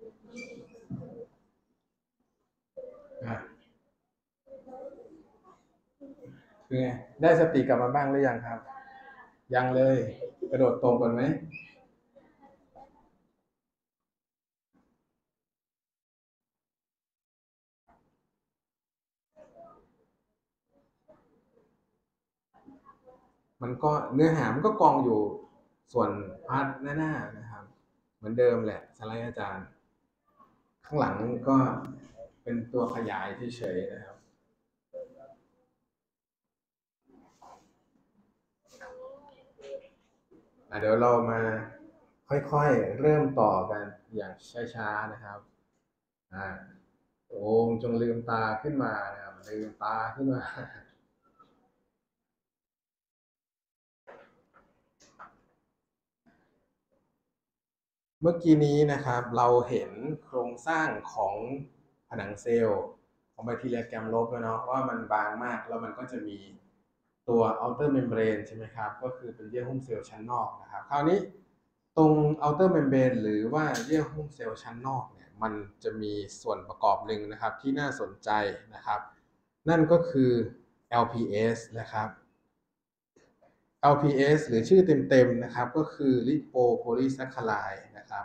คือไงได้สติกลับมาบ้างหรือยังครับยังเลยกระโดดตรงก่อนไหมมันก็เนื้อหามันก็กองอยู่ส่วนพาร์ทหน้านะครับเหมือนเดิมแหละสไลด์อาจารย์ข้างหลังก็เป็นตัวขยายเฉยๆนะครับเดี๋ยวเรามาค่อยๆเริ่มต่อกันอย่างช้าๆนะครับอ่าโอมจงลืมตาขึ้นมานะครับลืมตาขึ้นมา เมื่อกี้นี้นะครับเราเห็นโครงสร้างของผนังเซลล์ของแบคทีเรียแกมโลบแล้วเนาะว่ามันบางมากแล้วมันก็จะมีตัว outer membrane ใช่ไหมครับก็คือเป็นเยื่อหุ้มเซลล์ชั้นนอกนะครับคราวนี้ตรง outer membrane หรือว่าเยื่อหุ้มเซลล์ชั้นนอกเนี่ยมันจะมีส่วนประกอบหนึ่งนะครับที่น่าสนใจนะครับนั่นก็คือ LPS นะครับ LPS หรือชื่อเต็มๆนะครับก็คือ lipopolysaccharide นะครับ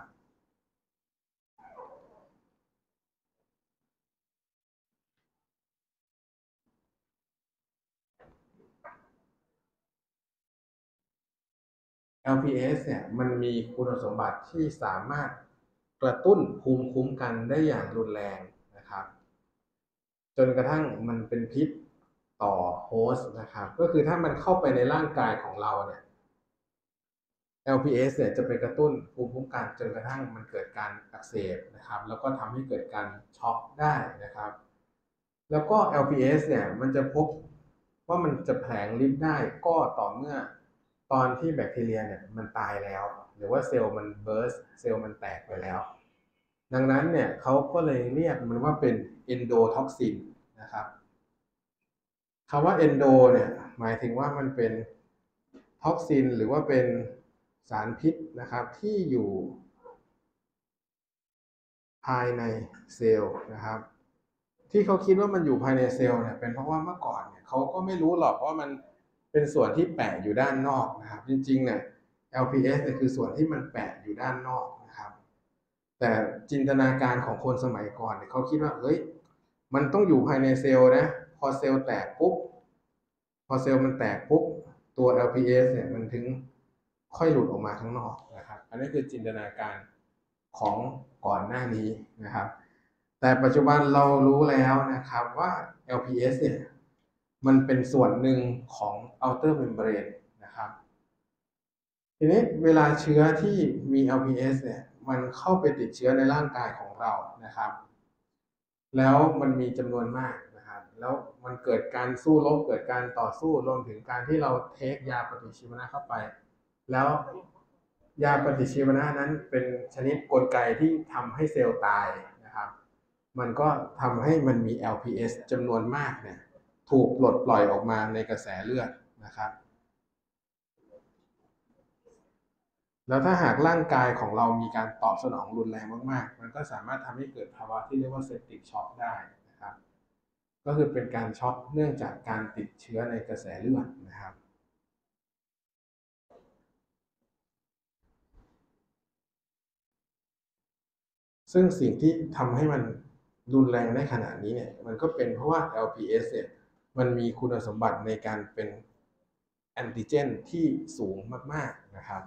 LPS เนี่ยมันมีคุณสมบัติที่สามารถกระตุ้นภูมิคุ้มกันได้อย่างรุนแรงนะครับจนกระทั่งมันเป็นพิษต่อโฮสต์นะครับก็คือถ้ามันเข้าไปในร่างกายของเราเนี่ย LPS เนี่ยจะไปกระตุ้นภูมิคุ้มกันจนกระทั่งมันเกิดการอักเสบนะครับแล้วก็ทำให้เกิดการช็อกได้นะครับแล้วก็ LPS เนี่ยมันจะพบว่ามันจะแผลงฤทธิ์ได้ก็ต่อเมื่อตอนที่แบคทีเรียเนี่ยมันตายแล้วหรือว่าเซลล์มันเบิร์สเซลล์มันแตกไปแล้วดังนั้นเนี่ยเขาก็เลยเรียกมันว่าเป็นเอนโดท็อกซินนะครับคำว่าเอนโดเนี่ยหมายถึงว่ามันเป็นท็อกซินหรือว่าเป็นสารพิษนะครับที่อยู่ภายในเซลล์นะครับที่เขาคิดว่ามันอยู่ภายในเซลล์เนี่ยเป็นเพราะว่าเมื่อก่อนเนี่ยเขาก็ไม่รู้หรอกว่ามันเป็นส่วนที่แปะอยู่ด้านนอกนะครับจริงๆเนี่ย LPS เนี่ยคือส่วนที่มันแปะอยู่ด้านนอกนะครับแต่จินตนาการของคนสมัยก่อนเนี่ยเขาคิดว่าเฮ้ยมันต้องอยู่ภายในเซลล์นะพอเซลล์แตกปุ๊บพอเซลล์มันแตกปุ๊บตัว LPS เนี่ยมันถึงค่อยหลุดออกมาข้างนอกนะครับอันนี้คือจินตนาการของก่อนหน้านี้นะครับแต่ปัจจุบันเรารู้แล้วนะครับว่า LPS เนี่ยมันเป็นส่วนหนึ่งของ outer membrane นะครับทีนี้เวลาเชื้อที่มี LPS เนี่ยมันเข้าไปติดเชื้อในร่างกายของเรานะครับแล้วมันมีจำนวนมากนะครับแล้วมันเกิดการสู้รบเกิดการต่อสู้รวมถึงการที่เราเทคยาปฏิชีวนะเข้าไปแล้วยาปฏิชีวนะนั้นเป็นชนิดกลไกที่ทำให้เซลล์ตายนะครับมันก็ทำให้มันมี LPS จำนวนมากเนี่ยถูกปลดปล่อยออกมาในกระแสเลือดนะครับ แล้วถ้าหากร่างกายของเรามีการตอบสนองรุนแรงมากๆมันก็สามารถทำให้เกิดภาวะที่เรียกว่าเซปติกช็อกได้นะครับก็คือเป็นการช็อกเนื่องจากการติดเชื้อในกระแสเลือดนะครับซึ่งสิ่งที่ทำให้มันรุนแรงได้ขนาดนี้เนี่ยมันก็เป็นเพราะว่า LPS เนี่ยมันมีคุณสมบัติในการเป็นแอนติเจนที่สูงมากๆนะครับ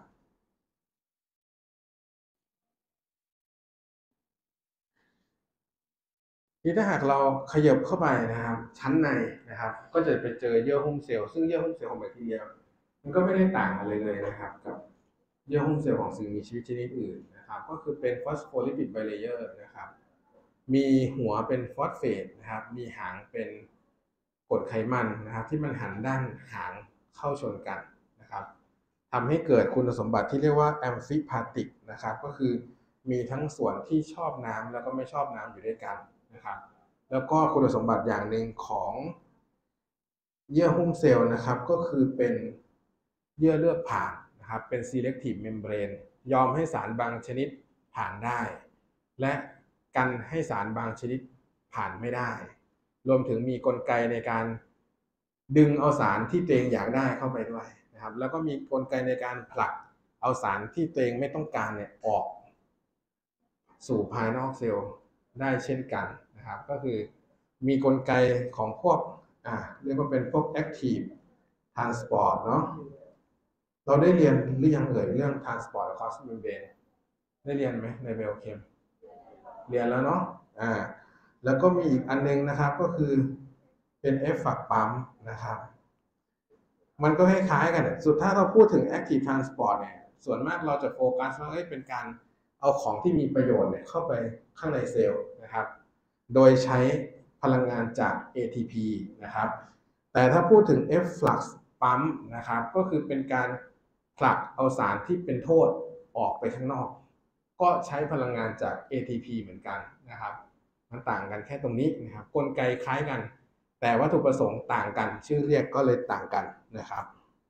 นี่ถ้าหากเราขยับเข้าไปนะครับชั้นในนะครับก็จะไปเจอเยื่อหุ้มเซลล์ซึ่งเยื่อหุ้มเซลล์ของแบคทีเรียมันก็ไม่ได้ต่างอะไรเลยนะครับกับเยื่อหุ้มเซลล์ของสิ่งมีชีวิตชนิดอื่นนะครับก็คือเป็นฟอสโฟลิปิดไบเลเยอร์นะครับมีหัวเป็นฟอสเฟตนะครับมีหางเป็นกรดไขมันนะครับที่มันหันด้านหางเข้าชนกันนะครับทำให้เกิดคุณสมบัติที่เรียกว่าแอมฟิพาติกนะครับก็คือมีทั้งส่วนที่ชอบน้ำแล้วก็ไม่ชอบน้ำอยู่ด้วยกันนะครับ แล้วก็คุณสมบัติอย่างหนึ่งของเยื่อหุ้มเซลล์นะครับก็คือเป็นเยื่อเลือกผ่านนะครับเป็น selective membrane ยอมให้สารบางชนิดผ่านได้และกันให้สารบางชนิดผ่านไม่ได้รวมถึงมีกลไกในการดึงเอาสารที่ตัวเองอยากได้เข้าไปด้วยนะครับแล้วก็มีกลไกในการผลักเอาสารที่ตัวเองไม่ต้องการเนี่ยออกสู่ภายนอกเซลล์ได้เช่นกันนะครับก็คือมีกลไกของพวกเรียกว่าเป็นพวก active transport เนาะเราได้เรียนหรือยังเรื่อง transport across membrane ได้เรียนไหมในไบโอเคมเรียนแล้วเนาะแล้วก็มีอีกอันนึงนะครับก็คือเป็น F ฝักปั๊มนะครับมันก็คล้ายๆกันสุดท้ายเราพูดถึง active transport เนี่ยส่วนมากเราจะโฟกัสว่าเป็นการเอาของที่มีประโยชน์เนี่ยเข้าไปข้างในเซลล์นะครับโดยใช้พลังงานจาก ATP นะครับแต่ถ้าพูดถึง F flux ปั๊มนะครับก็คือเป็นการผลักเอาสารที่เป็นโทษออกไปข้างนอกก็ใช้พลังงานจาก ATP เหมือนกันนะครับมันต่างกันแค่ตรงนี้นะครับกลไกคล้ายกันแต่วัตถุประสงค์ต่างกันชื่อเรียกก็เลยต่างกันนะครับ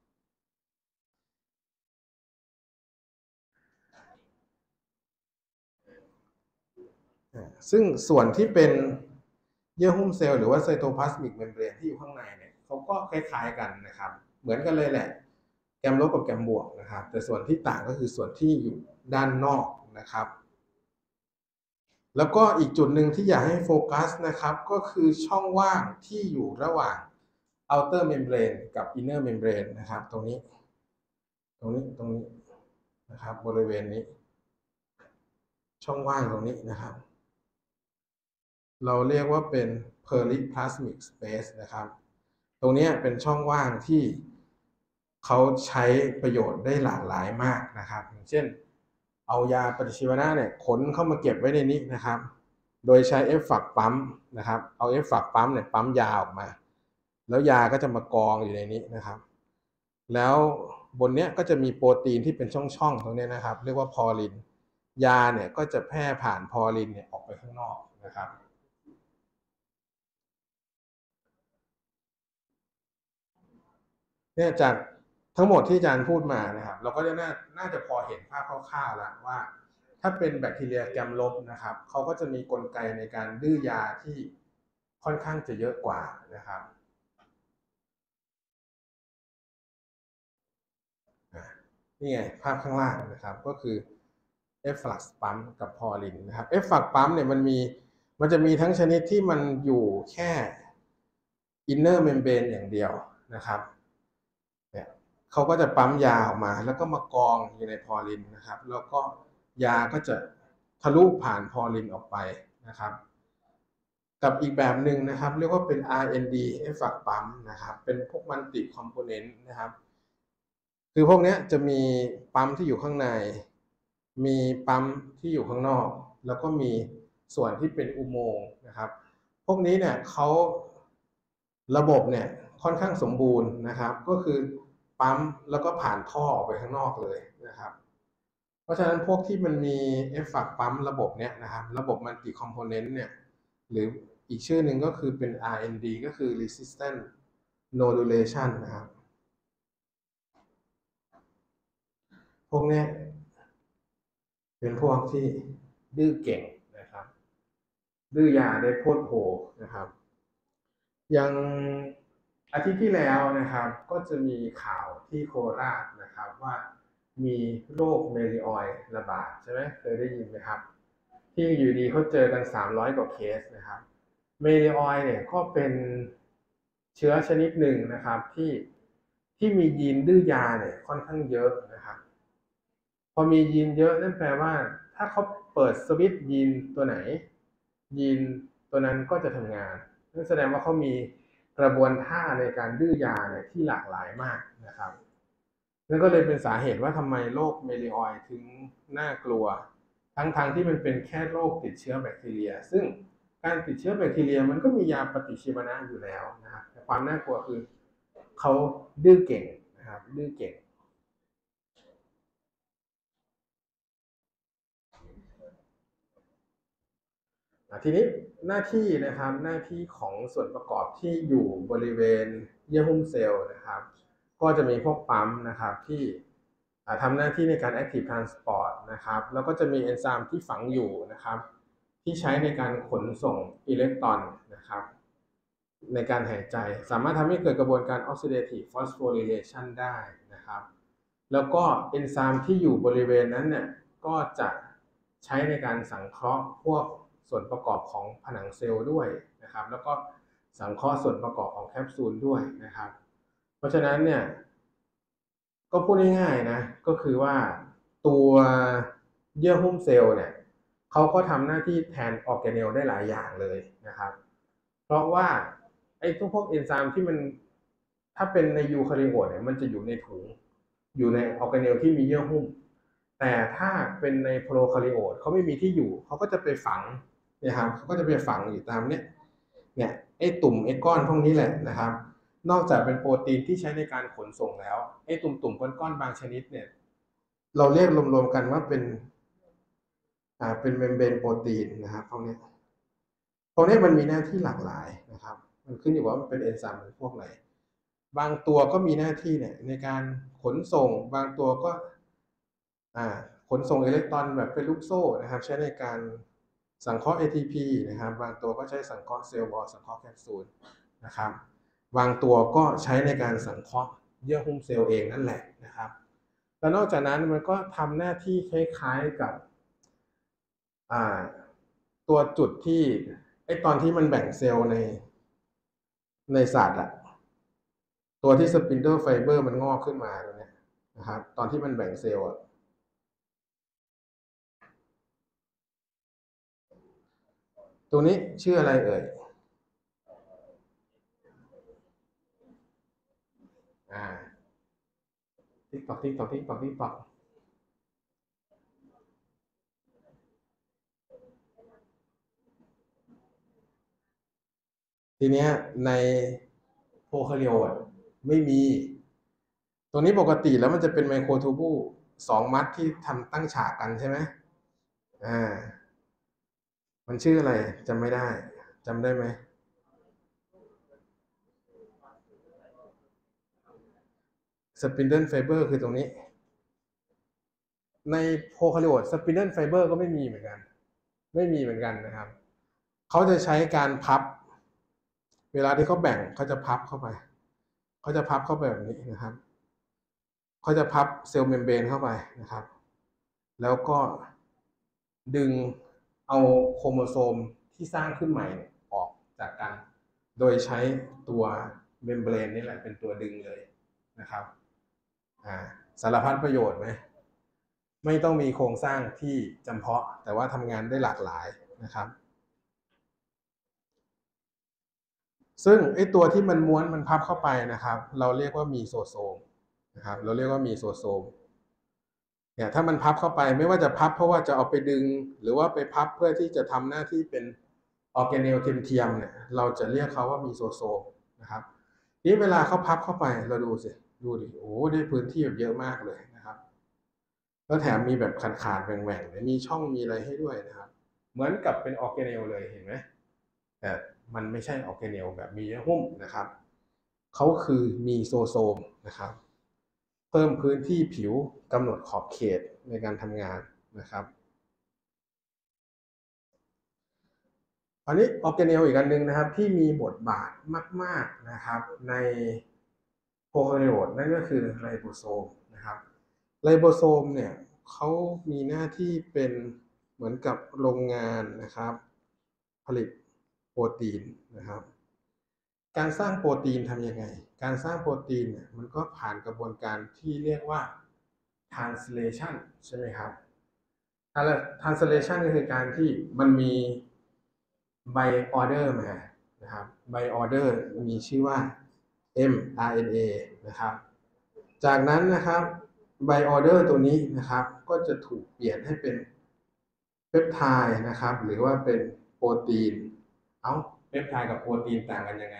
ซึ่งส่วนที่เป็นเยื่อหุ้มเซลล์หรือว่าไซโตพลาสมิกเมมเบรนที่อยู่ข้างในเนี่ยเขาก็คล้ายๆกันนะครับเหมือนกันเลยแหละแกมลบกับแกมบวกนะครับแต่ส่วนที่ต่างก็คือส่วนที่อยู่ด้านนอกนะครับแล้วก็อีกจุดหนึ่งที่อยากให้โฟกัสนะครับก็คือช่องว่างที่อยู่ระหว่าง outer membrane กับ inner membrane นะครับตรงนี้นะครับบริเวณนี้ช่องว่างตรงนี้นะครับเราเรียกว่าเป็น periplasmic space นะครับตรงนี้เป็นช่องว่างที่เขาใช้ประโยชน์ได้หลากหลายมากนะครับอย่างเช่นเอายาปฏิชีวนะเนี่ยขนเข้ามาเก็บไว้ในนี้นะครับโดยใช้ F ฝักปั๊มนะครับเอา F ฝักปั๊มเนี่ยปั๊มยาออกมาแล้วยาก็จะมากองอยู่ในนี้นะครับแล้วบนเนี้ยก็จะมีโปรตีนที่เป็นช่องๆตรงนี้นะครับเรียกว่าพอลินยาเนี่ยก็จะแพร่ผ่านพอลินเนี่ยออกไปข้างนอกนะครับเนี่ยจากทั้งหมดที่อาจารย์พูดมานะครับเราก็จะน่าจะพอเห็นภาพคร่าวๆแล้วว่าถ้าเป็นแบคทีเรียแกมลบนะครับเขาก็จะมีกลไกในการดื้อยาที่ค่อนข้างจะเยอะกว่านะครับนี่ไงภาพข้างล่างนะครับก็คือ F flux ปั๊มกับพอลินนะครับ F flux ปั๊มเนี่ยมันจะมีทั้งชนิดที่มันอยู่แค่ inner membrane อย่างเดียวนะครับเนี่ยเขาก็จะปั๊มยาออกมาแล้วก็มากองอยู่ในพอลินนะครับแล้วก็ยาก็จะทะลุผ่านพอลินออกไปนะครับกับอีกแบบหนึ่งนะครับเรียกว่าเป็น RND F flux ปั๊มนะครับเป็นพวกมันติคอมโพเนนต์นะครับคือพวกนี้จะมีปั๊มที่อยู่ข้างในมีปั๊มที่อยู่ข้างนอกแล้วก็มีส่วนที่เป็นอุโมงค์นะครับพวกนี้เนี่ยเขาระบบเนี่ยค่อนข้างสมบูรณ์นะครับก็คือปั๊มแล้วก็ผ่านท่อออกไปข้างนอกเลยนะครับเพราะฉะนั้นพวกที่มันมีเอฟฝักปั๊มระบบเนี้ยนะครับระบบมัลติคอมโพเนนต์เนี่ยหรืออีกชื่อหนึ่งก็คือเป็น RND ก็คือ resistant nodulation นะครับพวกนี้เป็นพวกที่ดื้อเก่งนะครับดื้อยาได้โพดโผนะครับยังอาทิตย์ที่แล้วนะครับก็จะมีข่าวที่โคราชนะครับว่ามีโรคเมลิออยระบาดใช่ไหมเคยได้ยินไหมครับที่อยู่ดีเขาเจอกัน300กว่าเคสนะครับเมลิออยเนี่ยก็เป็นเชื้อชนิดหนึ่งนะครับที่มียีนดื้อยาเนี่ยค่อนข้างเยอะนะครับพอมียีนเยอะนั่นแปลว่าถ้าเขาเปิดสวิตช์ยีนตัวไหนยีนตัวนั้นก็จะทำงานนั่นแสดงว่าเขามีกระบวนท่าในการดื้อยาเนี่ยที่หลากหลายมากนะครับนั่นก็เลยเป็นสาเหตุว่าทำไมโรคเมลิออยถึงน่ากลัวทั้งที่มันเป็นแค่โรคติดเชื้อแบคทีเรียซึ่งการติดเชื้อแบคทีเรียมันก็มียาปฏิชีวนะอยู่แล้วนะครับแต่ความน่ากลัวคือเขาดื้อเก่งนะครับดื้อเก่งทีนี้หน้าที่นะครับหน้าที่ของส่วนประกอบที่อยู่บริเวณเยื่อหุ้มเซลล์นะครับก็จะมีพวกปั๊มนะครับที่ทำหน้าที่ในการ active transport นะครับแล้วก็จะมีเอนไซม์ที่ฝังอยู่นะครับที่ใช้ในการขนส่งอิเล็กตรอนนะครับในการหายใจสามารถทำให้เกิดกระบวนการ oxidative phosphorylation ได้นะครับแล้วก็เอนไซม์ที่อยู่บริเวณนั้นเนี่ยก็จะใช้ในการสังเคราะห์พวกส่วนประกอบของผนังเซลล์ด้วยนะครับแล้วก็สังเคราะห์ส่วนประกอบของแคปซูลด้วยนะครับเพราะฉะนั้นเนี่ยก็พูดง่ายๆนะก็คือว่าตัวเยื่อหุ้มเซลล์เนี่ยเขาก็ทำหน้าที่แทนออร์แกเนลได้หลายอย่างเลยนะครับเพราะว่าไอ้พวกเอนไซม์ที่มันถ้าเป็นในยูคาริโอตเนี่ยมันจะอยู่ในถุงอยู่ในออร์แกเนลที่มีเยื่อหุ้มแต่ถ้าเป็นในโปรคาริโอตเขาไม่มีที่อยู่เขาก็จะไปฝังนะครับเขาก็จะไปฝังอยู่ตามเนี่ยไอ้ตุ่มไอ้ก้อนพวกนี้แหละนะครับนอกจากเป็นโปรตีนที่ใช้ในการขนส่งแล้วไอ้ตุ่มก้อนบางชนิดเนี่ยเราเรียกรวมๆกันว่าเป็นเมมเบรนโปรตีนนะครับพวกนี้มันมีหน้าที่หลากหลายนะครับมันขึ้นอยู่ว่ามันเป็นเอนไซม์พวกไหนบางตัวก็มีหน้าที่เนี่ยในการขนส่งบางตัวก็ขนส่งอิเล็กตรอนแบบเป็นลูกโซ่นะครับใช้ในการสังเคราะห์ ATP นะครับบางตัวก็ใช้สังเคราะห์เซลล์วอลสังเคราะห์แคปซูลนะครับบางตัวก็ใช้ในการสังเคราะห์เยื่อหุ้มเซลล์เองนั่นแหละนะครับแล้วนอกจากนั้นมันก็ทำหน้าที่คล้ายๆกับตัวจุดที่ตอนที่มันแบ่งเซลล์ในสัตว์ตัวที่สปินเดิลไฟเบอร์มันงอกขึ้นมาตรงนี้นะครับตอนที่มันแบ่งเซลล์ตัวนี้ชื่ออะไรเอ่ยติ๊กตอกติ๊กตอกติ๊กตอกติ๊กตอกทีเนี้ยในโพคาริโอตไม่มีตัวนี้ปกติแล้วมันจะเป็นไมโครทูบู2 มัดที่ทำตั้งฉากกันใช่ไหมมันชื่ออะไรจำไม่ได้จำได้ไหมสปินเดิลไฟเบอร์คือตรงนี้ในโพคาริโอตสปินเดิลไฟเบอร์ก็ไม่มีเหมือนกันนะครับเขาจะใช้การพับเวลาที่เขาแบ่งเขาจะพับเข้าไปแบบนี้นะครับเขาจะพับเซลล์เมมเบรนเข้าไปนะครับแล้วก็ดึงเอาโครโมโซมที่สร้างขึ้นใหม่ออกจากกันโดยใช้ตัวเมมเบรนนี่แหละเป็นตัวดึงเลยนะครับสารพัดประโยชน์ไหมไม่ต้องมีโครงสร้างที่จำเพาะแต่ว่าทำงานได้หลากหลายนะครับซึ่งไอ้ตัวที่มันม้วนมันพับเข้าไปนะครับเราเรียกว่ามีโซโซมนะครับเราเรียกว่ามีโซโซมเนี่ยถ้ามันพับเข้าไปไม่ว่าจะพับเพราะว่าจะเอาไปดึงหรือว่าไปพับเพื่อที่จะทำหน้าที่เป็นออร์แกเนลเทียมเนี่ยเราจะเรียกเขาว่ามีโซโซมนะครับนี้เวลาเขาพับเข้าไปเราดูดิโอ้ได้พื้นที่แบบเยอะมากเลยนะครับแล้วแถมมีแบบขาดแหว่งๆมีช่องมีอะไรให้ด้วยนะครับเหมือนกับเป็นออร์แกเนลเลยเห็นไหมแต่มันไม่ใช่ออร์แกเนลแบบมีเยื่อหุ้มนะครับเขาคือมีโซโซมนะครับเพิ่มพื้นที่ผิวกำหนดขอบเขตในการทำงานนะครับอันนี้ออร์แกเนลอีกอันหนึ่งนะครับที่มีบทบาทมากๆนะครับในโปรคาริโอตนั่นก็คือไรโบโซมนะครับไรโบโซมเนี่ยเขามีหน้าที่เป็นเหมือนกับโรงงานนะครับผลิตโปรตีนนะครับการสร้างโปรตีนทำยังไงการสร้างโปรตีนเนี่ยมันก็ผ่านกระบวนการที่เรียกว่า translation ใช่ไหมครับ translation ก็คือการที่มันมี by order มานะครับ by order มีชื่อว่า mRNA นะครับจากนั้นนะครับ by order ตัวนี้นะครับก็จะถูกเปลี่ยนให้เป็นเปปไทด์นะครับหรือว่าเป็นโปรตีนเปปไทด์กับโปรตีนต่างกันยังไง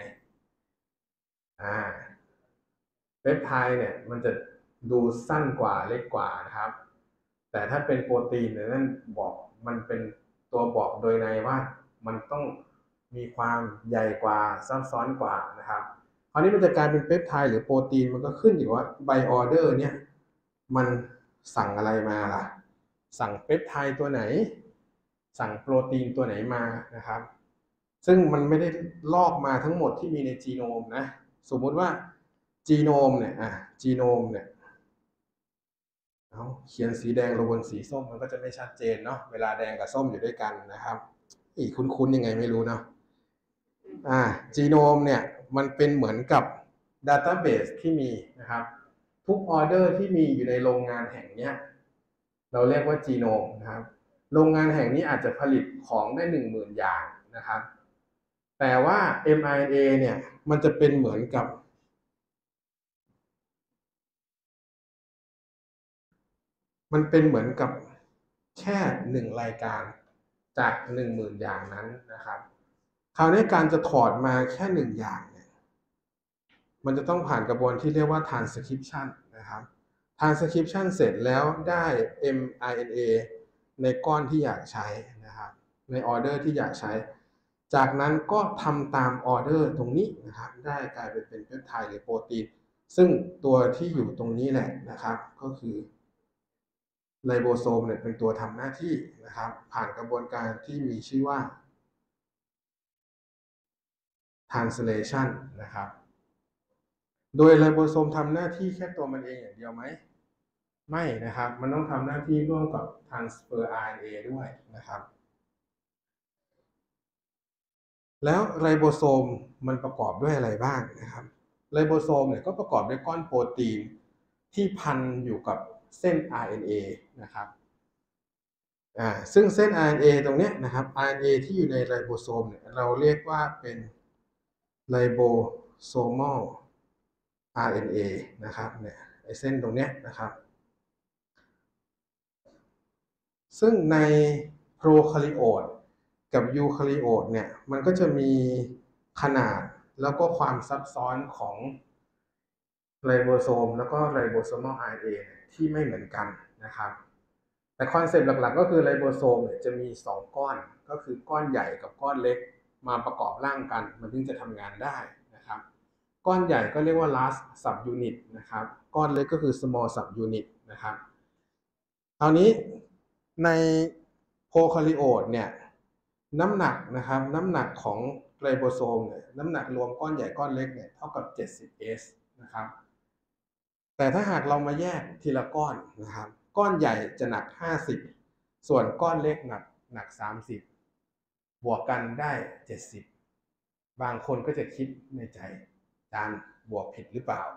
เปปไทด์เนี่ยมันจะดูสั้นกว่าเล็กกว่านะครับแต่ถ้าเป็นโปรตีนเนี่ยนั่นบอกมันเป็นตัวบอกโดยในว่ามันต้องมีความใหญ่กว่าซับซ้อนกว่านะครับคราวนี้มันจะกลายเป็นเปปไทด์หรือโปรตีนมันก็ขึ้นอยู่ว่าไบออเดอร์เนี่ยมันสั่งอะไรมาล่ะสั่งเปปไทด์ตัวไหนสั่งโปรตีนตัวไหนมานะครับซึ่งมันไม่ได้ลอกมาทั้งหมดที่มีในจีโนมนะสมมุติว่าจีโนมเนี่ยจีโนมเนี่ยเอาเขียนสีแดงลงบนสีส้มมันก็จะไม่ชัดเจนเนาะเวลาแดงกับส้มอยู่ด้วยกันนะครับคุ้นๆยังไงไม่รู้เนาะจีโนมเนี่ยมันเป็นเหมือนกับดัตต้าเบสที่มีนะครับทุกออเดอร์ที่มีอยู่ในโรงงานแห่งนี้เราเรียกว่าจีโนมนะครับโรงงานแห่งนี้อาจจะผลิตของได้ 10,000 อย่างนะครับแต่ว่า mRNA เนี่ยมันจะเป็นเหมือนกับแค่1 รายการจาก 10,000 อย่างนั้นนะครับคราวนี้การจะถอดมาแค่1 อย่างเนี่ยมันจะต้องผ่านกระบวนที่เรียกว่า transcription นะครับ transcription เสร็จแล้วได้ mRNA ในก้อนที่อยากใช้นะครับในออเดอร์ที่อยากใช้จากนั้นก็ทำตามออเดอร์ตรงนี้นะครับได้กลายเป็นเพปไทด์หรือโปรตีนซึ่งตัวที่อยู่ตรงนี้แหละนะครับก็คือไลโบโซมเนี่ยเป็นตัวทำหน้าที่นะครับผ่านกระบวนการที่มีชื่อว่า translation นะครับโดยไลโบโซมทำหน้าที่แค่ตัวมันเองอย่างเดียวไหมไม่นะครับมันต้องทำหน้าที่ร่วมกับ transfer RNA ด้วยนะครับแล้วไรโบโซมมันประกอบด้วยอะไรบ้างนะครับไรโบโซมเนี่ยก็ประกอบด้วยก้อนโปรตีนที่พันอยู่กับเส้น RNA นะครับซึ่งเส้น RNA ตรงนี้นะครับ RNA ที่อยู่ในไรโบโซมเนี่ยเราเรียกว่าเป็นไรโบโซมอล RNA นะครับเนี่ยไอเส้นตรงนี้นะครับซึ่งในโปรคาริโอตกับยูคาริโอตเนี่ยมันก็จะมีขนาดแล้วก็ความซับซ้อนของไรโบโซมแล้วก็ไรโบโซมอล RNA ที่ไม่เหมือนกันนะครับแต่คอนเซปต์หลักๆก็คือไรโบโซมเนี่ยจะมี2 ก้อนก็คือก้อนใหญ่กับก้อนเล็กมาประกอบร่างกันมันถึงจะทำงานได้นะครับก้อนใหญ่ก็เรียกว่า large subunit นะครับก้อนเล็กก็คือ small subunit นะครับคราวนี้ในโพคาริโอตเนี่ยน้ำหนักนะครับน้ำหนักของไรโบโซมเนี่ยน้ำหนักรวมก้อนใหญ่ก้อนเล็กเนี่ยเท่ากับ70S นะครับแต่ถ้าหากเรามาแยกทีละก้อนนะครับก้อนใหญ่จะหนัก50ส่วนก้อนเล็กหนัก30บวกกันได้70บางคนก็จะคิดในใจอาจารย์บวกผิดหรือเปล่า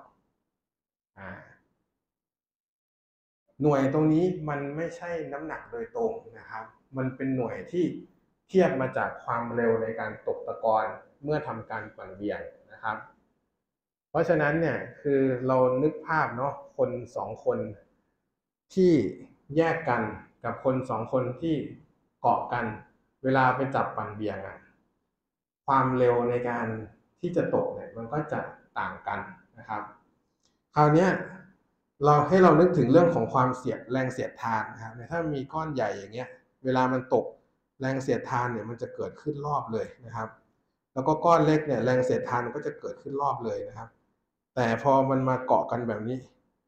หน่วยตรงนี้มันไม่ใช่น้ำหนักโดยตรงนะครับมันเป็นหน่วยที่เทียบมาจากความเร็วในการตกตะกอนเมื่อทำการปั่นเบี่ยงนะครับเพราะฉะนั้นเนี่ยคือเรานึกภาพเนาะคน2 คนที่แยกกันกับคน2 คนที่เกาะกันเวลาไปจับปั่นเบี่ยงความเร็วในการที่จะตกเนี่ยมันก็จะต่างกันนะครับคราวนี้ให้เรานึกถึงเรื่องของความแรงเสียดทานนะครับถ้ามีก้อนใหญ่อย่างเงี้ยเวลามันตกแรงเสียดทานเนี่ยมันจะเกิดขึ้นรอบเลยนะครับแล้วก็ก้อนเล็กเนี่ยแรงเสียดทานก็จะเกิดขึ้นรอบเลยนะครับแต่พอมันมาเกาะกันแบบนี้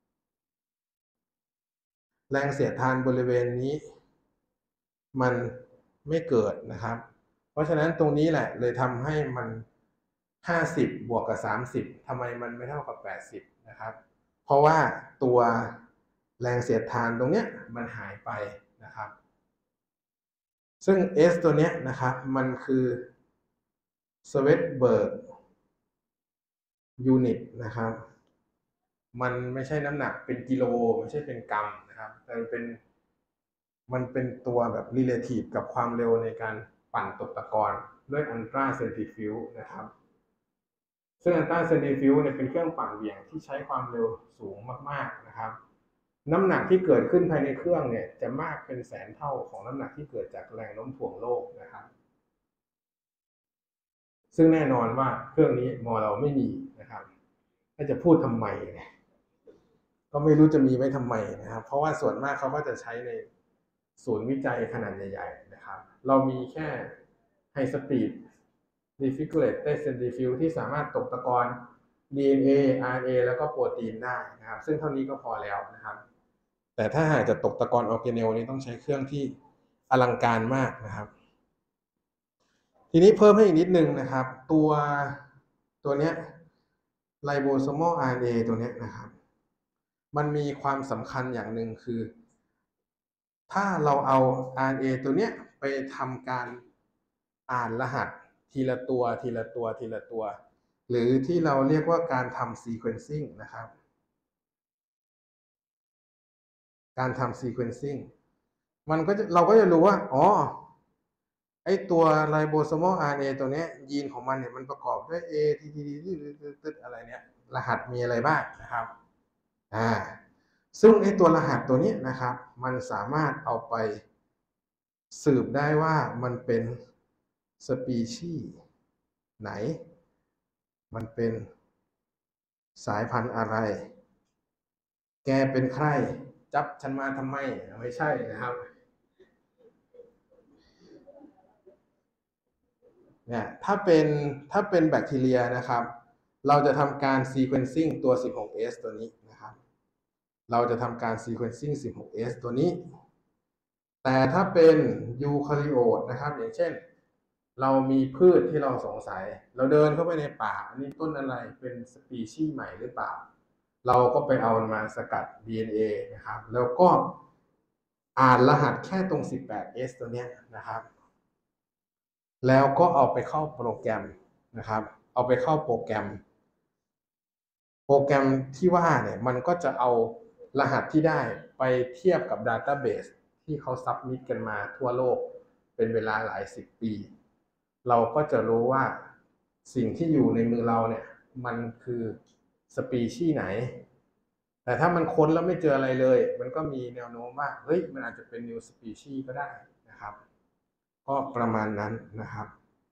แรงเสียดทานบริเวณนี้มันไม่เกิดนะครับเพราะฉะนั้นตรงนี้แหละเลยทำให้มัน50บวกกับ30ทำไมมันไม่เท่ากับ80นะครับเพราะว่าตัวแรงเสียดทานตรงเนี้ยมันหายไปนะครับซึ่ง S ตัวเนี้ยนะครับมันคือ Svedberg unit นะครับมันไม่ใช่น้ำหนักเป็นกิโลไม่ใช่เป็นกรัมนะครับแต่มันเป็นตัวแบบ relative กับความเร็วในการปั่นตกตะกอนด้วยอัลตราเซนทริฟิวจ์นะครับซึ่งอัลตราเซนทริฟิวจ์เนี่ยเป็นเครื่องปั่นเหวี่ยงที่ใช้ความเร็วสูงมากๆนะครับน้ำหนักที่เกิดขึ้นภายในเครื่องเนี่ยจะมากเป็น100,000 เท่าของน้ำหนักที่เกิดจากแรงโน้มถ่วงโลกนะครับซึ่งแน่นอนว่าเครื่องนี้มอเราไม่มีนะครับถ้าจะพูดทำไมก็ไม่รู้จะมีไว้ทำไมนะครับเพราะว่าส่วนมากเขาก็จะใช้ในศูนย์วิจัยขนาดใหญ่ๆนะครับเรามีแค่ High Speed Refrigerated Centrifuge ที่สามารถตกตะกอน DNA RNA แล้วก็โปรตีนได้นะครับซึ่งเท่านี้ก็พอแล้วนะครับแต่ถ้าหากจะตกตะกอนออร์แกเนลนี้ต้องใช้เครื่องที่อลังการมากนะครับทีนี้เพิ่มให้อีกนิดนึงนะครับตัวเนี้ยไลโบโซมอล RNA ตัวเนี้ยนะครับมันมีความสำคัญอย่างหนึ่งคือถ้าเราเอา RNA ตัวเนี้ยไปทำการอ่านรหัสทีละตัวทีละตัวทีละตัวหรือที่เราเรียกว่าการทำ sequencing นะครับการทำ sequencing เราก็จะรู้ว่าอ๋อไอตัวไลโบโซมอล RNA ตัวเนี้ยยีนของมันเนี่ยมันประกอบด้วย A T T T อะไรเนี่ยรหัสมีอะไรบ้างนะครับซึ่งไอตัวรหัสตัวนี้นะครับมันสามารถเอาไปสืบได้ว่ามันเป็นสปีชีส์ไหนมันเป็นสายพันธุ์อะไรแกเป็นใครจับฉันมาทำไมไม่ใช่นะครับเนี่ยถ้าเป็นแบคทีเรียนะครับเราจะทำการ sequencing ตัว 16S ตัวนี้นะครับเราจะทำการ sequencing 16S ตัวนี้แต่ถ้าเป็นยูคาริโอตนะครับอย่างเช่นเรามีพืชที่เราสงสัยเราเดินเข้าไปในป่าอันนี้ต้นอะไรเป็นสปีชีส์ใหม่หรือเปล่าเราก็ไปเอามาสกัด DNA นะครับแล้วก็อ่านรหัสแค่ตรง 18S ตัวนี้นะครับแล้วก็เอาไปเข้าโปรแกรมนะครับเอาไปเข้าโปรแกรมที่ว่าเนี่ยมันก็จะเอารหัสที่ได้ไปเทียบกับ Database ที่เขาซับมิตกันมาทั่วโลกเป็นเวลาหลายสิบปีเราก็จะรู้ว่าสิ่งที่อยู่ในมือเราเนี่ยมันคือสปีชีส์ไหนแต่ถ้ามันค้นแล้วไม่เจออะไรเลยมันก็มีแนวโน้มว่าเฮ้ยมันอาจจะเป็น new species ก็ได้นะครับก็ประมาณนั้นนะครับ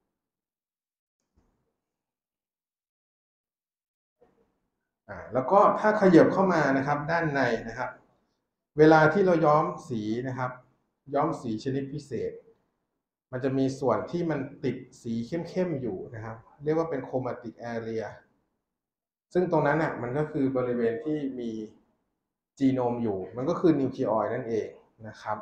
แล้วก็ถ้าขยับเข้ามานะครับด้านในนะครับเวลาที่เราย้อมสีนะครับย้อมสีชนิดพิเศษมันจะมีส่วนที่มันติดสีเข้มๆอยู่นะครับเรียกว่าเป็น chromatic area ซึ่งตรงนั้นน่ะมันก็คือบริเวณที่มีจีโนมอยู่มันก็คือนิวคลีออยด์นั่นเองนะครับ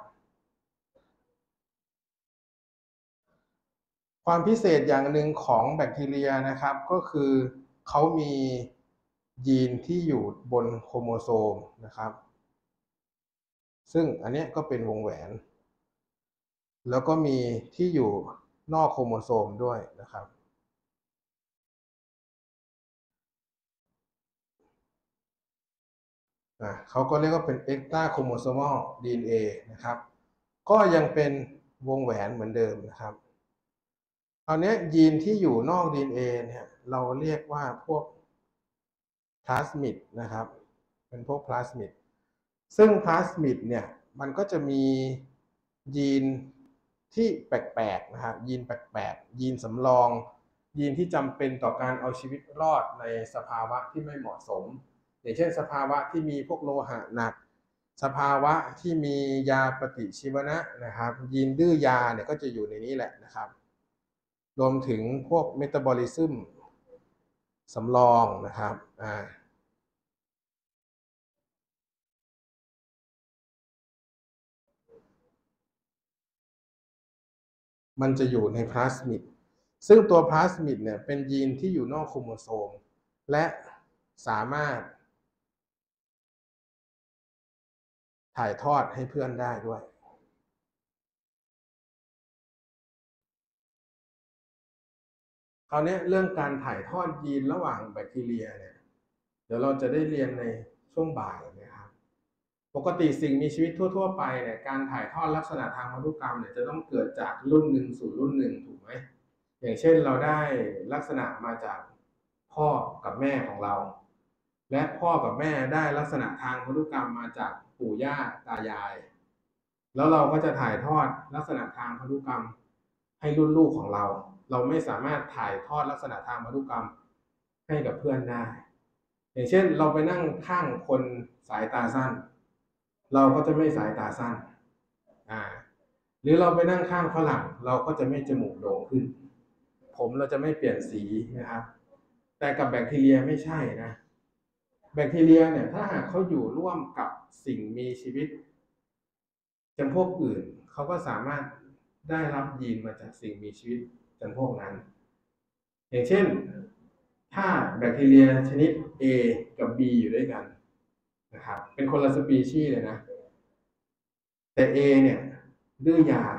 ความพิเศษอย่างหนึ่งของแบคทีเรียนะครับก็คือเขามียีนที่อยู่บนโครโมโซมนะครับซึ่งอันนี้ก็เป็นวงแหวนแล้วก็มีที่อยู่นอกโครโมโซมด้วยนะครับเขาก็เรียกว่าเป็น extra chromosomal DNA นะครับก็ยังเป็นวงแหวนเหมือนเดิมนะครับคราวนี้ยีนที่อยู่นอก DNA เนี่ยเราเรียกว่าพวกพลาสมิดนะครับเป็นพวกพลาสมิดซึ่งพลาสมิดเนี่ยมันก็จะมียีนที่แปลกๆนะครับยีนแปลกๆยีนสำรองยีนที่จำเป็นต่อการเอาชีวิตรอดในสภาวะที่ไม่เหมาะสมอย่างเช่นสภาวะที่มีพวกโลหะหนักสภาวะที่มียาปฏิชีวนะนะครับยีนดื้อยาเนี่ยก็จะอยู่ในนี้แหละนะครับรวมถึงพวกเมตาบอลิซึมสำรองนะครับมันจะอยู่ในพลาสมิดซึ่งตัวพลาสมิดเนี่ยเป็นยีนที่อยู่นอกโครโมโซมและสามารถถ่ายทอดให้เพื่อนได้ด้วยคราวนี้เรื่องการถ่ายทอดยีนระหว่างแบคทีเรียเนี่ยเดี๋ยวเราจะได้เรียนในช่วงบ่ายนะครับปกติสิ่งมีชีวิตทั่วๆไปเนี่ยการถ่ายทอดลักษณะทางพันธุกรรมเนี่ยจะต้องเกิดจากรุ่นหนึ่งสู่รุ่นหนึ่งถูกไหมอย่างเช่นเราได้ลักษณะมาจากพ่อกับแม่ของเราและพ่อกับแม่ได้ลักษณะทางพันธุกรรมมาจากปู่ย่าตายายแล้วเราก็จะถ่ายทอดลักษณะทางพันธุกรรมให้รุ่นลูกของเราเราไม่สามารถถ่ายทอดลักษณะทางพันธุกรรมให้กับเพื่อนได้อย่างเช่นเราไปนั่งข้างคนสายตาสั้นเราก็จะไม่สายตาสั้นหรือเราไปนั่งข้างฝรั่งเราก็จะไม่จมูกโด่งขึ้นผมเราจะไม่เปลี่ยนสีนะครับแต่กับแบคทีเรียไม่ใช่นะแบคทีเรียเนี่ยถ้าหากเขาอยู่ร่วมกับสิ่งมีชีวิตจำพวกอื่นเขาก็สามารถได้รับยีนมาจากสิ่งมีชีวิตจำพวกนั้นอย่างเช่นถ้าแบคทีเรียชนิด A กับ B อยู่ด้วยกันนะครับเป็นคนละสปีชีส์เลยนะแต่ A เนี่ยดื้อยา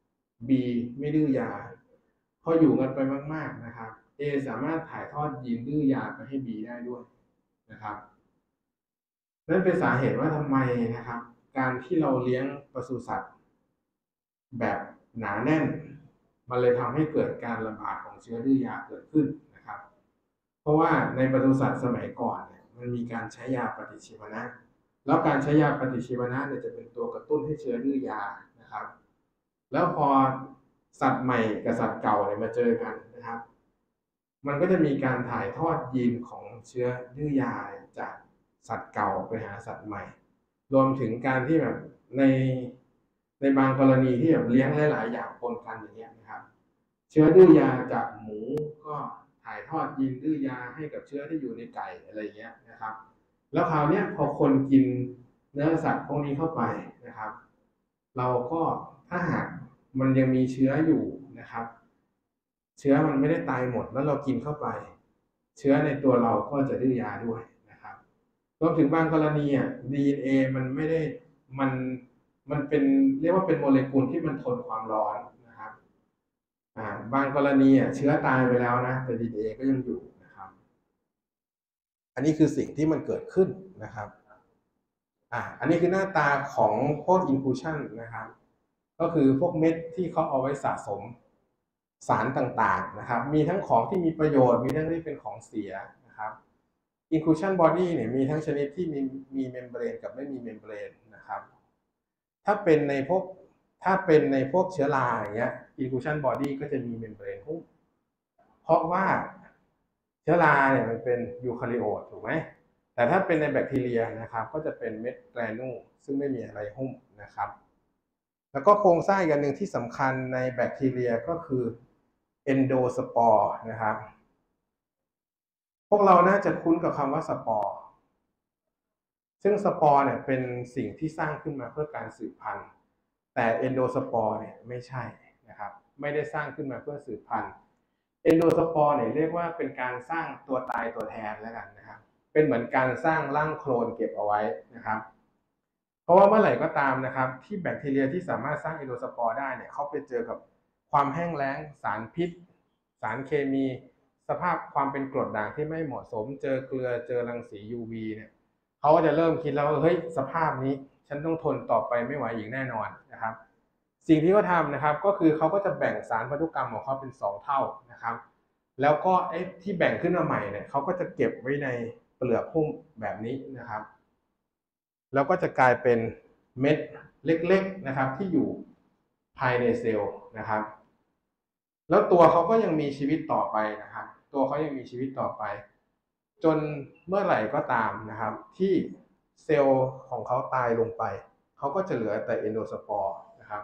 B ไม่ดื้อยาพออยู่กันไปมากๆนะครับ A สามารถถ่ายทอดยีนดื้อยาไปให้ B ได้ด้วยนะครับนั่นเป็นสาเหตุว่าทำไมนะครับการที่เราเลี้ยงปศุสัตว์แบบหนาแน่นมันเลยทำให้เกิดการระบาดของเชื้อดื้อยาเกิดขึ้นนะครับเพราะว่าในปศุสัตว์สมัยก่อนเนี่ยมันมีการใช้ยาปฏิชีวนะแล้วการใช้ยาปฏิชีวนะเนี่ยจะเป็นตัวกระตุ้นให้เชื้อดื้อยานะครับแล้วพอสัตว์ใหม่กับสัตว์เก่าเนี่ยมาเจอกันนะครับมันก็จะมีการถ่ายทอดยีนของเชื้อดื้อยาจากสัตว์เก่าไปหาสัตว์ใหม่รวมถึงการที่แบบในบางกรณีที่แบบเลี้ยงหลายๆอย่างปนกันอย่างเงี้ยนะครับเชื้อดื้อยาจากหมูก็ถ่ายทอดยีนดื้อยาให้กับเชื้อที่อยู่ในไก่อะไรเงี้ยนะครับแล้วคราวนี้พอคนกินเนื้อสัตว์พวกนี้เข้าไปนะครับเราก็ถ้าหากมันยังมีเชื้ออยู่นะครับเชื้อมันไม่ได้ตายหมดแล้วเรากินเข้าไปเชื้อในตัวเราก็จะดื้อยาด้วยนะครับรวมถึงบางกรณีDNA มันไม่ได้มันมันเป็นเรียกว่าเป็นโมเลกุลที่มันทนความร้อนนะครับบางกรณีเชื้อตายไปแล้วนะแต่ DNA ก็ยังอยู่นะครับอันนี้คือสิ่งที่มันเกิดขึ้นนะครับอันนี้คือหน้าตาของพวก inclusion นะครับก็คือพวกเม็ดที่เขาเอาไว้สะสมสารต่างๆนะครับมีทั้งของที่มีประโยชน์มีทั้งที่เป็นของเสียนะครับ inclusion body เนี่ยมีทั้งชนิดที่มีเมมเบรนกับไม่มีเมมเบรนนะครับถ้าเป็นในพวกเชื้อราอย่างเงี้ย inclusion body ก็จะมีเมมเบรนหุ้มเพราะว่าเชื้อราเนี่ยมันเป็นยูคาริโอตถูกไหมแต่ถ้าเป็นในแบคทีเรียนะครับก็จะเป็นเม็ดแกรนูซึ่งไม่มีอะไรหุ้มนะครับแล้วก็โครงสร้างอีกอันหนึ่งที่สำคัญในแบคทีเรียก็คือเอนโดสปอร์นะครับพวกเราน่าจะคุ้นกับคำว่าสปอร์ซึ่งสปอร์เนี่ยเป็นสิ่งที่สร้างขึ้นมาเพื่อการสืบพันธุ์แต่เอนโดสปอร์เนี่ยไม่ใช่นะครับไม่ได้สร้างขึ้นมาเพื่อสืบพันธุ์เอนโดสปอร์เนี่ยเรียกว่าเป็นการสร้างตัวตายตัวแทนแล้วกันนะครับเป็นเหมือนการสร้างร่างโคลนเก็บเอาไว้นะครับเพราะว่าเมื่อไหร่ก็ตามนะครับที่แบคทีเรียที่สามารถสร้างเอนโดสปอร์ได้เนี่ยเขาไปเจอกับความแห้งแล้งสารพิษสารเคมีสภาพความเป็นกรดด่างที่ไม่เหมาะสมเจอเกลือเจอรังสี UV เนี่ยเขาก็จะเริ่มคิดแล้วว่าเฮ้ยสภาพนี้ฉันต้องทนต่อไปไม่ไหวอีกแน่นอนนะครับสิ่งที่เขาทำนะครับก็คือเขาก็จะแบ่งสารพันธุกรรมของเขาเป็น2เท่านะครับแล้วก็ไอ้ที่แบ่งขึ้นมาใหม่เนี่ยเขาก็จะเก็บไว้ในเปลือกหุ้มแบบนี้นะครับแล้วก็จะกลายเป็นเม็ดเล็กๆนะครับที่อยู่ภายในเซลล์นะครับแล้วตัวเขาก็ยังมีชีวิตต่อไปนะครับตัวเขายังมีชีวิตต่อไปจนเมื่อไหร่ก็ตามนะครับที่เซลล์ของเขาตายลงไปเขาก็จะเหลือแต่เอนโดสปอร์นะครับ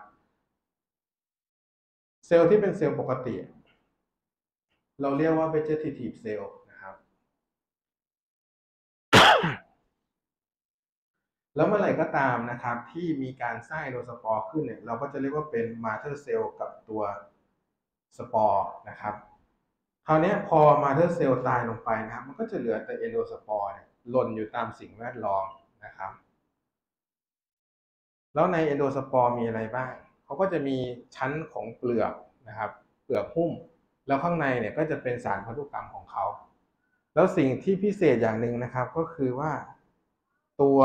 เซลล์ที่เป็นเซลล์ปกติเราเรียกว่า vegetative cell นะครับแล้วเมื่อไหร่ก็ตามนะครับที่มีการสร้างเอนโดสปอร์ขึ้นเนี่ยเราก็จะเรียกว่าเป็น mother cell กับตัวสปอร์นะครับคราวนี้พอ mother cell ตายลงไปนะครับมันก็จะเหลือแต่เอนโดสปอร์เนี่ยหล่นอยู่ตามสิ่งแวดล้อมนะครับแล้วในเอนโดสปอร์มีอะไรบ้างเขาก็จะมีชั้นของเปลือกนะครับเปลือกหุ้มแล้วข้างในเนี่ยก็จะเป็นสารพันธุกรรมของเขาแล้วสิ่งที่พิเศษอย่างหนึ่งนะครับก็คือว่าตัว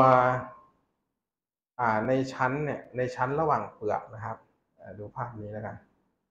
ในชั้นระหว่างเปลือกนะครับดูภาพนี้แล้วกัน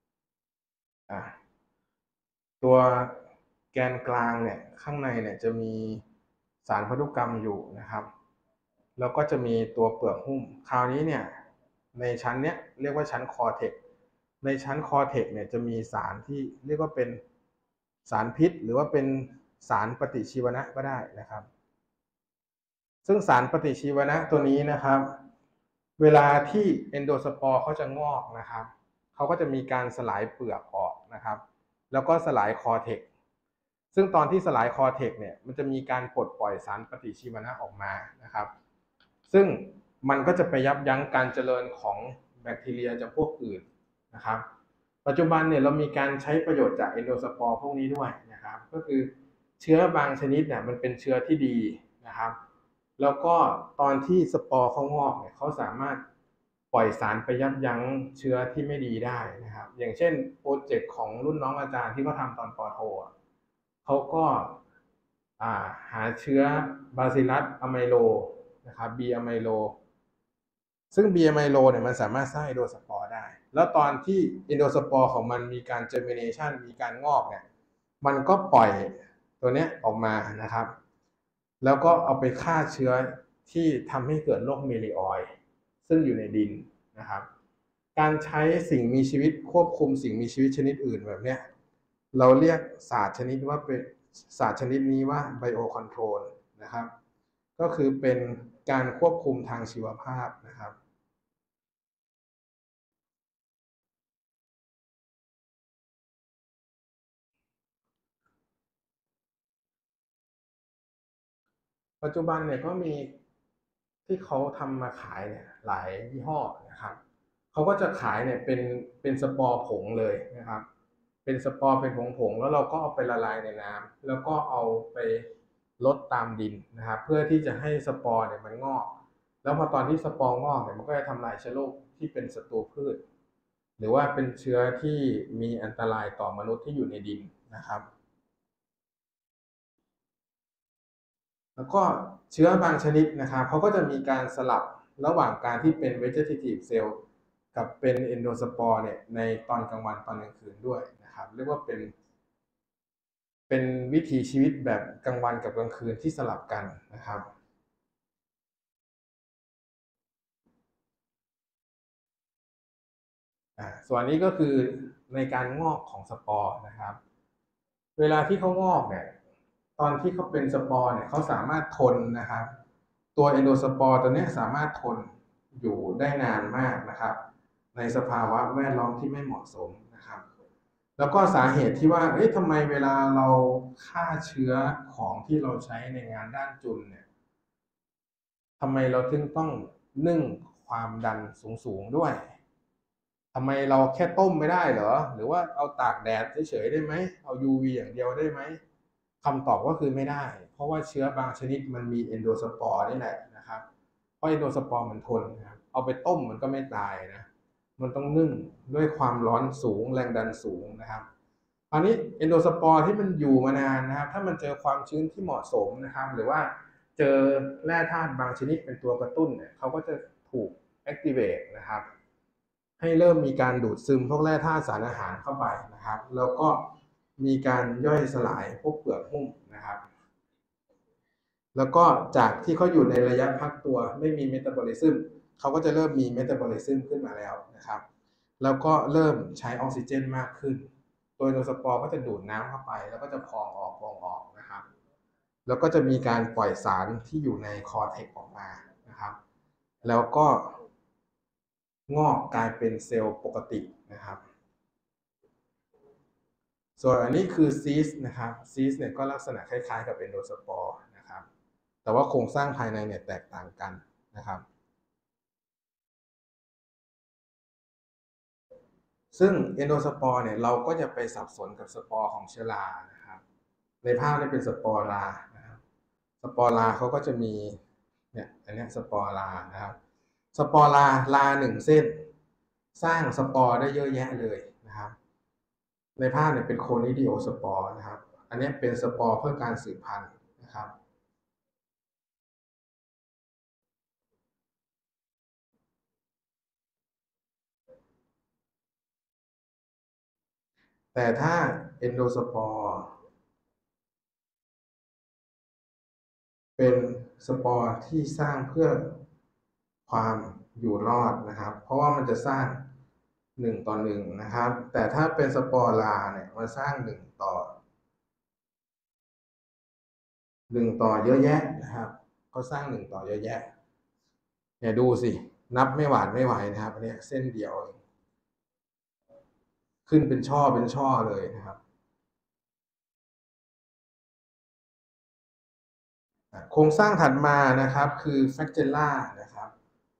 ตัวแกนกลางเนี่ยข้างในเนี่ยจะมีสารพันธุกรรมอยู่นะครับแล้วก็จะมีตัวเปลือกหุ้มคราวนี้เนี่ยในชั้นเนี้ยเรียกว่าชั้นคอเทกในชั้นคอเทกเนี่ยจะมีสารที่เรียกว่าเป็นสารพิษหรือว่าเป็นสารปฏิชีวนะก็ได้นะครับซึ่งสารปฏิชีวนะตัวนี้นะครับเวลาที่เอนโดสปอร์เขาจะงอกนะครับเขาก็จะมีการสลายเปลือกออกนะครับแล้วก็สลายคอเทกซึ่งตอนที่สลายคอเทกเนี่ยมันจะมีการปลดปล่อยสารปฏิชีวนะออกมานะครับซึ่งมันก็จะไปยับยั้งการเจริญของแบคทีเรียจำพวกอื่นนะครับปัจจุบันเนี่ยเรามีการใช้ประโยชน์จากเอนโดสปอร์พวกนี้ด้วยนะครับก็คือเชื้อบางชนิดเนี่ยมันเป็นเชื้อที่ดีนะครับแล้วก็ตอนที่สปอร์เขางอกเนี่ยเขาสามารถปล่อยสารไปยับยั้งเชื้อที่ไม่ดีได้นะครับอย่างเช่นโปรเจกต์ของรุ่นน้องอาจารย์ที่เขาทำตอนปอโทเขาก็หาเชื้อบาซิลัสอะไมโลนะครับบีอะไมโลซึ่งบีอะไมโลเนี่ยมันสามารถสร้างเอนโดสปอร์ได้แล้วตอนที่เอนโดสปอร์ของมันมีการเจอร์มิเนชันมีการงอกเนี่ยมันก็ปล่อยตัวเนี้ยออกมานะครับแล้วก็เอาไปฆ่าเชื้อที่ทำให้เกิดโรคเมลิออยด์ซึ่งอยู่ในดินนะครับการใช้สิ่งมีชีวิตควบคุมสิ่งมีชีวิตชนิดอื่นแบบเนี้ยเราเรียกศาสตร์ชนิดว่าเป็นศาสตร์ชนิดนี้ว่าไบโอคอนโทรลนะครับก็คือเป็นการควบคุมทางชีวภาพนะครับปัจจุบันเนี่ยก็มีที่เขาทำมาขายเนี่ยหลายยี่ห้อนะครับเขาก็จะขายเนี่ยเป็นสปอร์ผงเลยนะครับเป็นสปอร์เป็นผงแล้วเราก็เอาไปละลายในน้ำแล้วก็เอาไปลดตามดินนะครับเพื่อที่จะให้สปอร์เนี่ยมันงอกแล้วพอตอนที่สปอร์งอกเนี่ยมันก็จะทำลายเชื้อโรคที่เป็นศัตรูพืชหรือว่าเป็นเชื้อที่มีอันตรายต่อมนุษย์ที่อยู่ในดินนะครับ แล้วก็เชื้อบางชนิดนะครับเขาก็จะมีการสลับระหว่างการที่เป็น vegetative cell กับเป็น endospore เนี่ยในตอนกลางวันตอนกลางคืนด้วยนะครับเรียกว่าเป็นวิถีชีวิตแบบกลางวันกับกลางคืนที่สลับกันนะครับส่วนนี้ก็คือในการงอกของสปอร์นะครับเวลาที่เขางอกเนี่ยตอนที่เขาเป็นสปอร์เนี่ยเขาสามารถทนนะครับตัวเอนโดสปอร์ตัวนี้สามารถทนอยู่ได้นานมากนะครับในสภาวะแวดล้อมที่ไม่เหมาะสมนะครับแล้วก็สาเหตุที่ว่าเอ๊ะทำไมเวลาเราฆ่าเชื้อของที่เราใช้ในงานด้านจุลเนี่ย ทำไมเราถึงต้องนึ่งความดันสูงๆด้วย ทำไมเราแค่ต้มไม่ได้เหรอ หรือว่าเอาตากแดดเฉยๆได้ไหม เอา UV อย่างเดียวได้ไหม คำตอบก็คือไม่ได้ เพราะว่าเชื้อบางชนิดมันมีเอนโดสปอร์นี่แหละนะครับ เพราะเอนโดสปอร์มันทนนะครับเอาไปต้มมันก็ไม่ตายนะ มันต้องนึ่งด้วยความร้อนสูงแรงดันสูงนะครับอันนี้เอนโดสปอร์ที่มันอยู่มานานนะครับถ้ามันเจอความชื้นที่เหมาะสมนะครับหรือว่าเจอแร่ธาตุบางชนิดเป็นตัวกระตุ้นเนี่ยเขาก็จะถูก activate นะครับให้เริ่มมีการดูดซึมพวกแร่ธาตุสารอาหารเข้าไปนะครับแล้วก็มีการย่อยสลายพวกเปลือกหุ้มนะครับแล้วก็จากที่เขาอยู่ในระยะพักตัวไม่มีเมตาบอลิซึมเขาก็จะเริ่มมีเมตาบอลิซึมขึ้นมาแล้วนะครับแล้วก็เริ่มใช้ออกซิเจนมากขึ้นโดยโนสปอร์ก็จะดูดน้ำเข้าไปแล้วก็จะพองออกนะครับแล้วก็จะมีการปล่อยสารที่อยู่ในคอร์เทกออกมานะครับแล้วก็งอกกลายเป็นเซลล์ปกตินะครับส่วนอันนี้คือซีสนะครับซีสเนี่ยก็ลักษณะคล้ายๆกับเอนโดสปอร์นะครับแต่ว่าโครงสร้างภายในเนี่ยแตกต่างกันนะครับซึ่งเอนโดสปอร์เนี่ยเราก็จะไปสับสนกับสปอร์ของเชื้อรานะครับในภาพนี้เป็นสปอร์รานะครับสปอร์ราเขาก็จะมีเนี่ยอันนี้สปอร์รานะครับสปอร์ราหนึ่งเส้นสร้างสปอร์ได้เยอะแยะเลยนะครับในภาพเนี่ยเป็นโคนิดิโอสปอร์นะครับอันนี้เป็นสปอร์เพื่อการสืบพันธุ์นะครับ แต่ถ้าเอนโดสปอร์เป็นสปอร์ที่สร้างเพื่อความอยู่รอดนะครับเพราะว่ามันจะสร้าง1 ต่อ 1นะครับแต่ถ้าเป็นสปอร์ลาเนี่ยมันสร้าง1 ต่อเยอะแยะนะครับเขาสร้าง1 ต่อเยอะแยะเนี่ยดูสินับไม่หวาดไม่ไหวนะครับอันนี้เส้นเดียวขึ้นเป็นช่อเป็นช่อเลยนะครับโครงสร้างถัดมานะครับคือแฟกเจล่านะครับ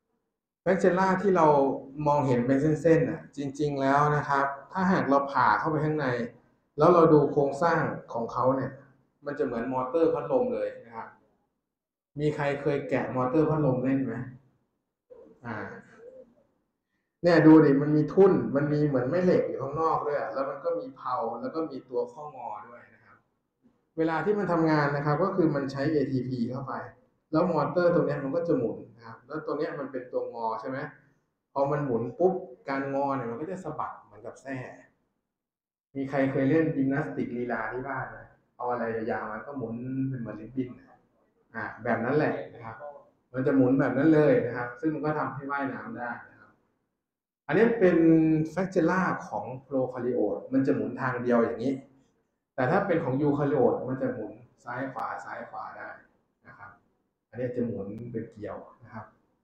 แบคเจล่าที่เรามองเห็นเป็นเส้นๆน่ะจริงๆแล้วนะครับถ้าหากเราผ่าเข้าไปข้างในแล้วเราดูโครงสร้างของเขาเนี่ยมันจะเหมือนมอเตอร์พัดลมเลยนะครับมีใครเคยแกะมอเตอร์พัดลมเล่นไหมอ่าเนี่ยดูดิมันมีทุ่นมันมีเหมือนแม่เหล็กอยู่ข้างนอกด้วยแล้วมันก็มีเพลาแล้วก็มีตัวข้องอด้วยนะครับเวลาที่มันทำงานนะครับก็คือมันใช้ ATP เข้าไปแล้วมอเตอร์ตรงนี้มันก็จะหมุนนะครับแล้วตัวนี้มันเป็นตัวงอใช่ไหมพอมันหมุนปุ๊บการงอเนี่ยมันก็จะสะบัดเหมือนกับแส้มีใครเคยเล่นยิมนาสติกลีลาที่บ้านไหมเอาอะไรยาวๆมันก็หมุนเป็นเหมือนลิบบิ้นแบบนั้นแหละนะครับมันจะหมุนแบบนั้นเลยนะครับซึ่งมันก็ทำให้ว่ายน้ำได้นะครับอันนี้เป็นแฟกเจล่าของโปรคาริโอตมันจะหมุนทางเดียวอย่างนี้แต่ถ้าเป็นของยูคาริโอตมันจะหมุนซ้ายขวาซ้ายขวาได้นะครับอันนี้จะหมุนเป็นเกลียวนะครับ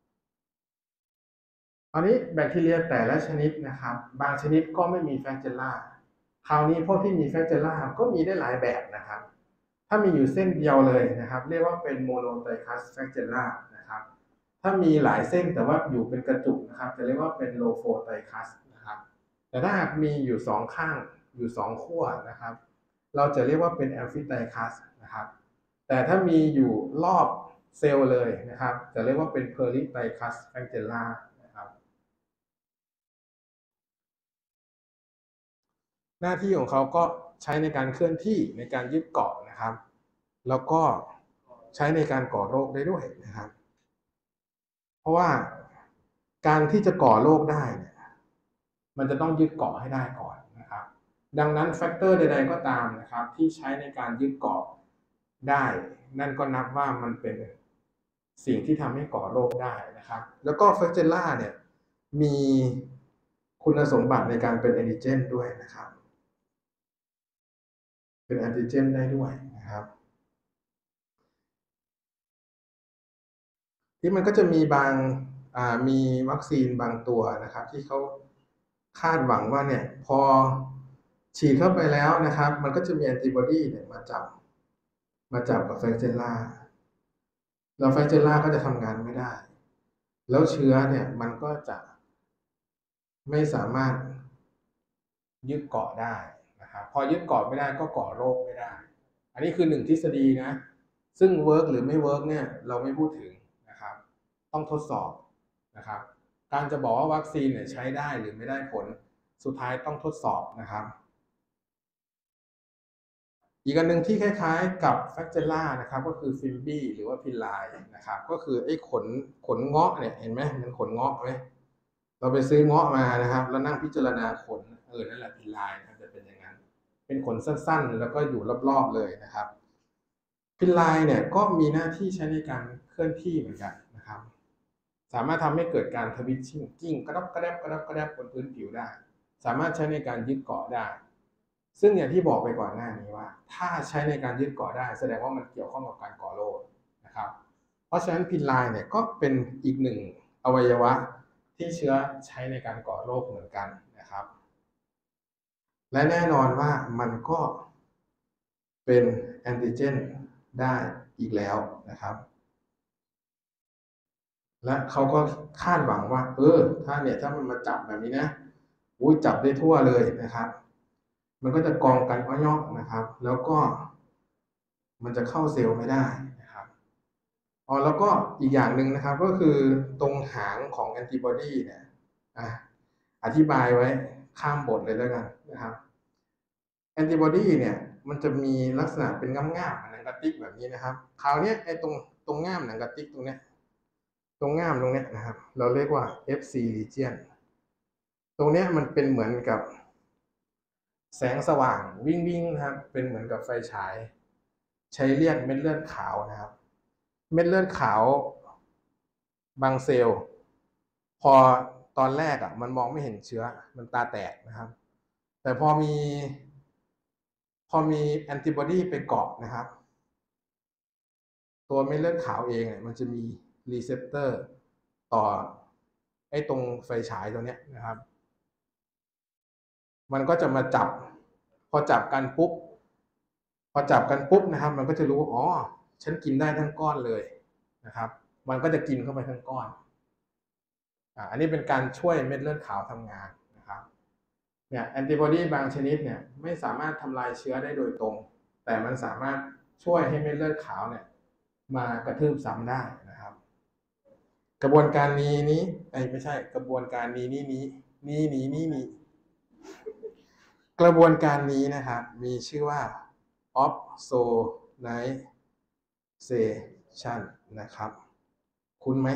ตอนนี้แบคทีเรียแต่ละชนิดนะครับบางชนิดก็ไม่มีแฟกเจล่าคราวนี้พวกที่มีแฟกเจล่าก็มีได้หลายแบบนะครับถ้ามีอยู่เส้นเดียวเลยนะครับเรียกว่าเป็นโมโนไตรคัสแฟกเจล่านะครับถ้ามีหลายเส้นแต่ว่าอยู่เป็นกระจุกนะครับจะเรียกว่าเป็นโลโฟไตรคัสนะครับแต่ถ้าหากมีอยู่สองข้างอยู่สองขั้วนะครับเราจะเรียกว่าเป็นแอมฟิไตรคัสนะครับแต่ถ้ามีอยู่รอบเซลล์เลยนะครับจะเรียกว่าเป็นเพอริไตรคัสแฟกเจล่านะครับหน้าที่ของเขาก็ใช้ในการเคลื่อนที่ในการยึดเกาะนะครับแล้วก็ใช้ในการก่อโรคได้ด้วยนะครับเพราะว่าการที่จะก่อโรคได้เนี่ยมันจะต้องยึดเกาะให้ได้ก่อนนะครับดังนั้นแฟกเตอร์ใดๆก็ตามนะครับที่ใช้ในการยึดเกาะได้นั่นก็นับว่ามันเป็นสิ่งที่ทำให้ก่อโรคได้นะครับแล้วก็แฟกเจล่าเนี่ยมีคุณสมบัติในการเป็นแอนติเจนด้วยนะครับเป็นแอนติเจนได้ด้วยนะครับที่มันก็จะมีบางมีวัคซีนบางตัวนะครับที่เขาคาดหวังว่าเนี่ยพอฉีดเข้าไปแล้วนะครับมันก็จะมีแอนติบอดีเนี่ยมาจับกับแฟกเจล่าแล้วแฟกเจล่าก็จะทำงานไม่ได้แล้วเชื้อเนี่ยมันก็จะไม่สามารถยึดเกาะได้นะครับพอยึดเกาะไม่ได้ก็ก่อโรคไม่ได้อันนี้คือหนึ่งทฤษฎีนะซึ่งเวิร์กหรือไม่เวิร์กเนี่ยเราไม่พูดถึงนะครับต้องทดสอบนะครับการจะบอกว่าวัคซีนเนี่ยใช้ได้หรือไม่ได้ผลสุดท้ายต้องทดสอบนะครับอีกอันหนึ่งที่คล้ายๆกับแฟกเจล่านะครับก็คือฟิมบี้หรือว่าพิลไลนะครับก็คือไอ้ขนเงาะเนี่ยเห็นไหมมันขนเงาะไหมเราไปซื้อเงาะมานะครับแล้วนั่งพิจารณาขนนั่นแหละพิลไลมันจะเป็นอย่างนั้นเป็นขนสั้นๆแล้วก็อยู่รอบๆเลยนะครับพิลไลเนี่ยก็มีหน้าที่ใช้ในการเคลื่อนที่เหมือนกันนะครับสามารถทำให้เกิดการทวิตชิ่งกิ้งกระดับกระแดบกระดับกระแดบบนพื้นผิวได้สามารถใช้ในการยึดเกาะได้ ซึ่งอย่างที่บอกไปก่อนหน้านี้ว่าถ้าใช้ในการยึดเกาะได้แสดงว่ามันเกี่ยวข้องกับการก่อโรคนะครับเพราะฉะนั้นพินไลน์เนี่ยก็เป็นอีกหนึ่งอวัยวะที่เชื้อใช้ในการก่อโรคเหมือนกันนะครับและแน่นอนว่ามันก็เป็นแอนติเจนได้อีกแล้วนะครับและเขาก็คาดหวังว่าถ้ามันมาจับแบบนี้นะอุ้ยจับได้ทั่วเลยนะครับมันก็จะกองกันอ้อยนะครับแล้วก็มันจะเข้าเซลล์ไม่ได้นะครับแล้วก็อีกอย่างหนึ่งนะครับก็คือตรงหางของแอนติบอดีเนี่ยอ่ะอธิบายไว้ข้ามบทเลยแล้วกันนะครับแอนติบอดีเนี่ยมันจะมีลักษณะเป็นง่ามๆหนังกระติกแบบนี้นะครับคราวนี้ไอ้ตรงง่ามหนังกระติกตรงเนี้ยตรงง่ามตรงเนี้ยนะครับเราเรียกว่า FC region ตรงเนี้ยมันเป็นเหมือนกับแสงสว่างวิ่งวิ่งนะครับเป็นเหมือนกับไฟฉายใช้เรียกเม็ดเลือดขาวนะครับเม็ดเลือดขาวบางเซลล์พอตอนแรกมันมองไม่เห็นเชื้อมันตาแตกนะครับแต่พอมีแอนติบอดีไปเกาะนะครับตัวเม็ดเลือดขาวเองมันจะมีรีเซปเตอร์ต่อไอ้ตรงไฟฉายตรงนี้นะครับมันก็จะมาจับพอจับกันปุ๊บนะครับมันก็จะรู้อ๋อฉันกินได้ทั้งก้อนเลยนะครับมันก็จะกินเข้าไปทั้งก้อนอันนี้เป็นการช่วยเม็ดเลือดขาวทำงานนะครับเนี่ยแอนติบอดีบางชนิดเนี่ยไม่สามารถทำลายเชื้อได้โดยตรงแต่มันสามารถช่วยให้เม็ดเลือดขาวเนี่ยมากระทืบซ้ำได้นะครับกระบวนการนี้ไม่ใช่กระบวนการนี้กระบวนการนี้นะครับมีชื่อว่า opsonization นะครับคุ้นไหม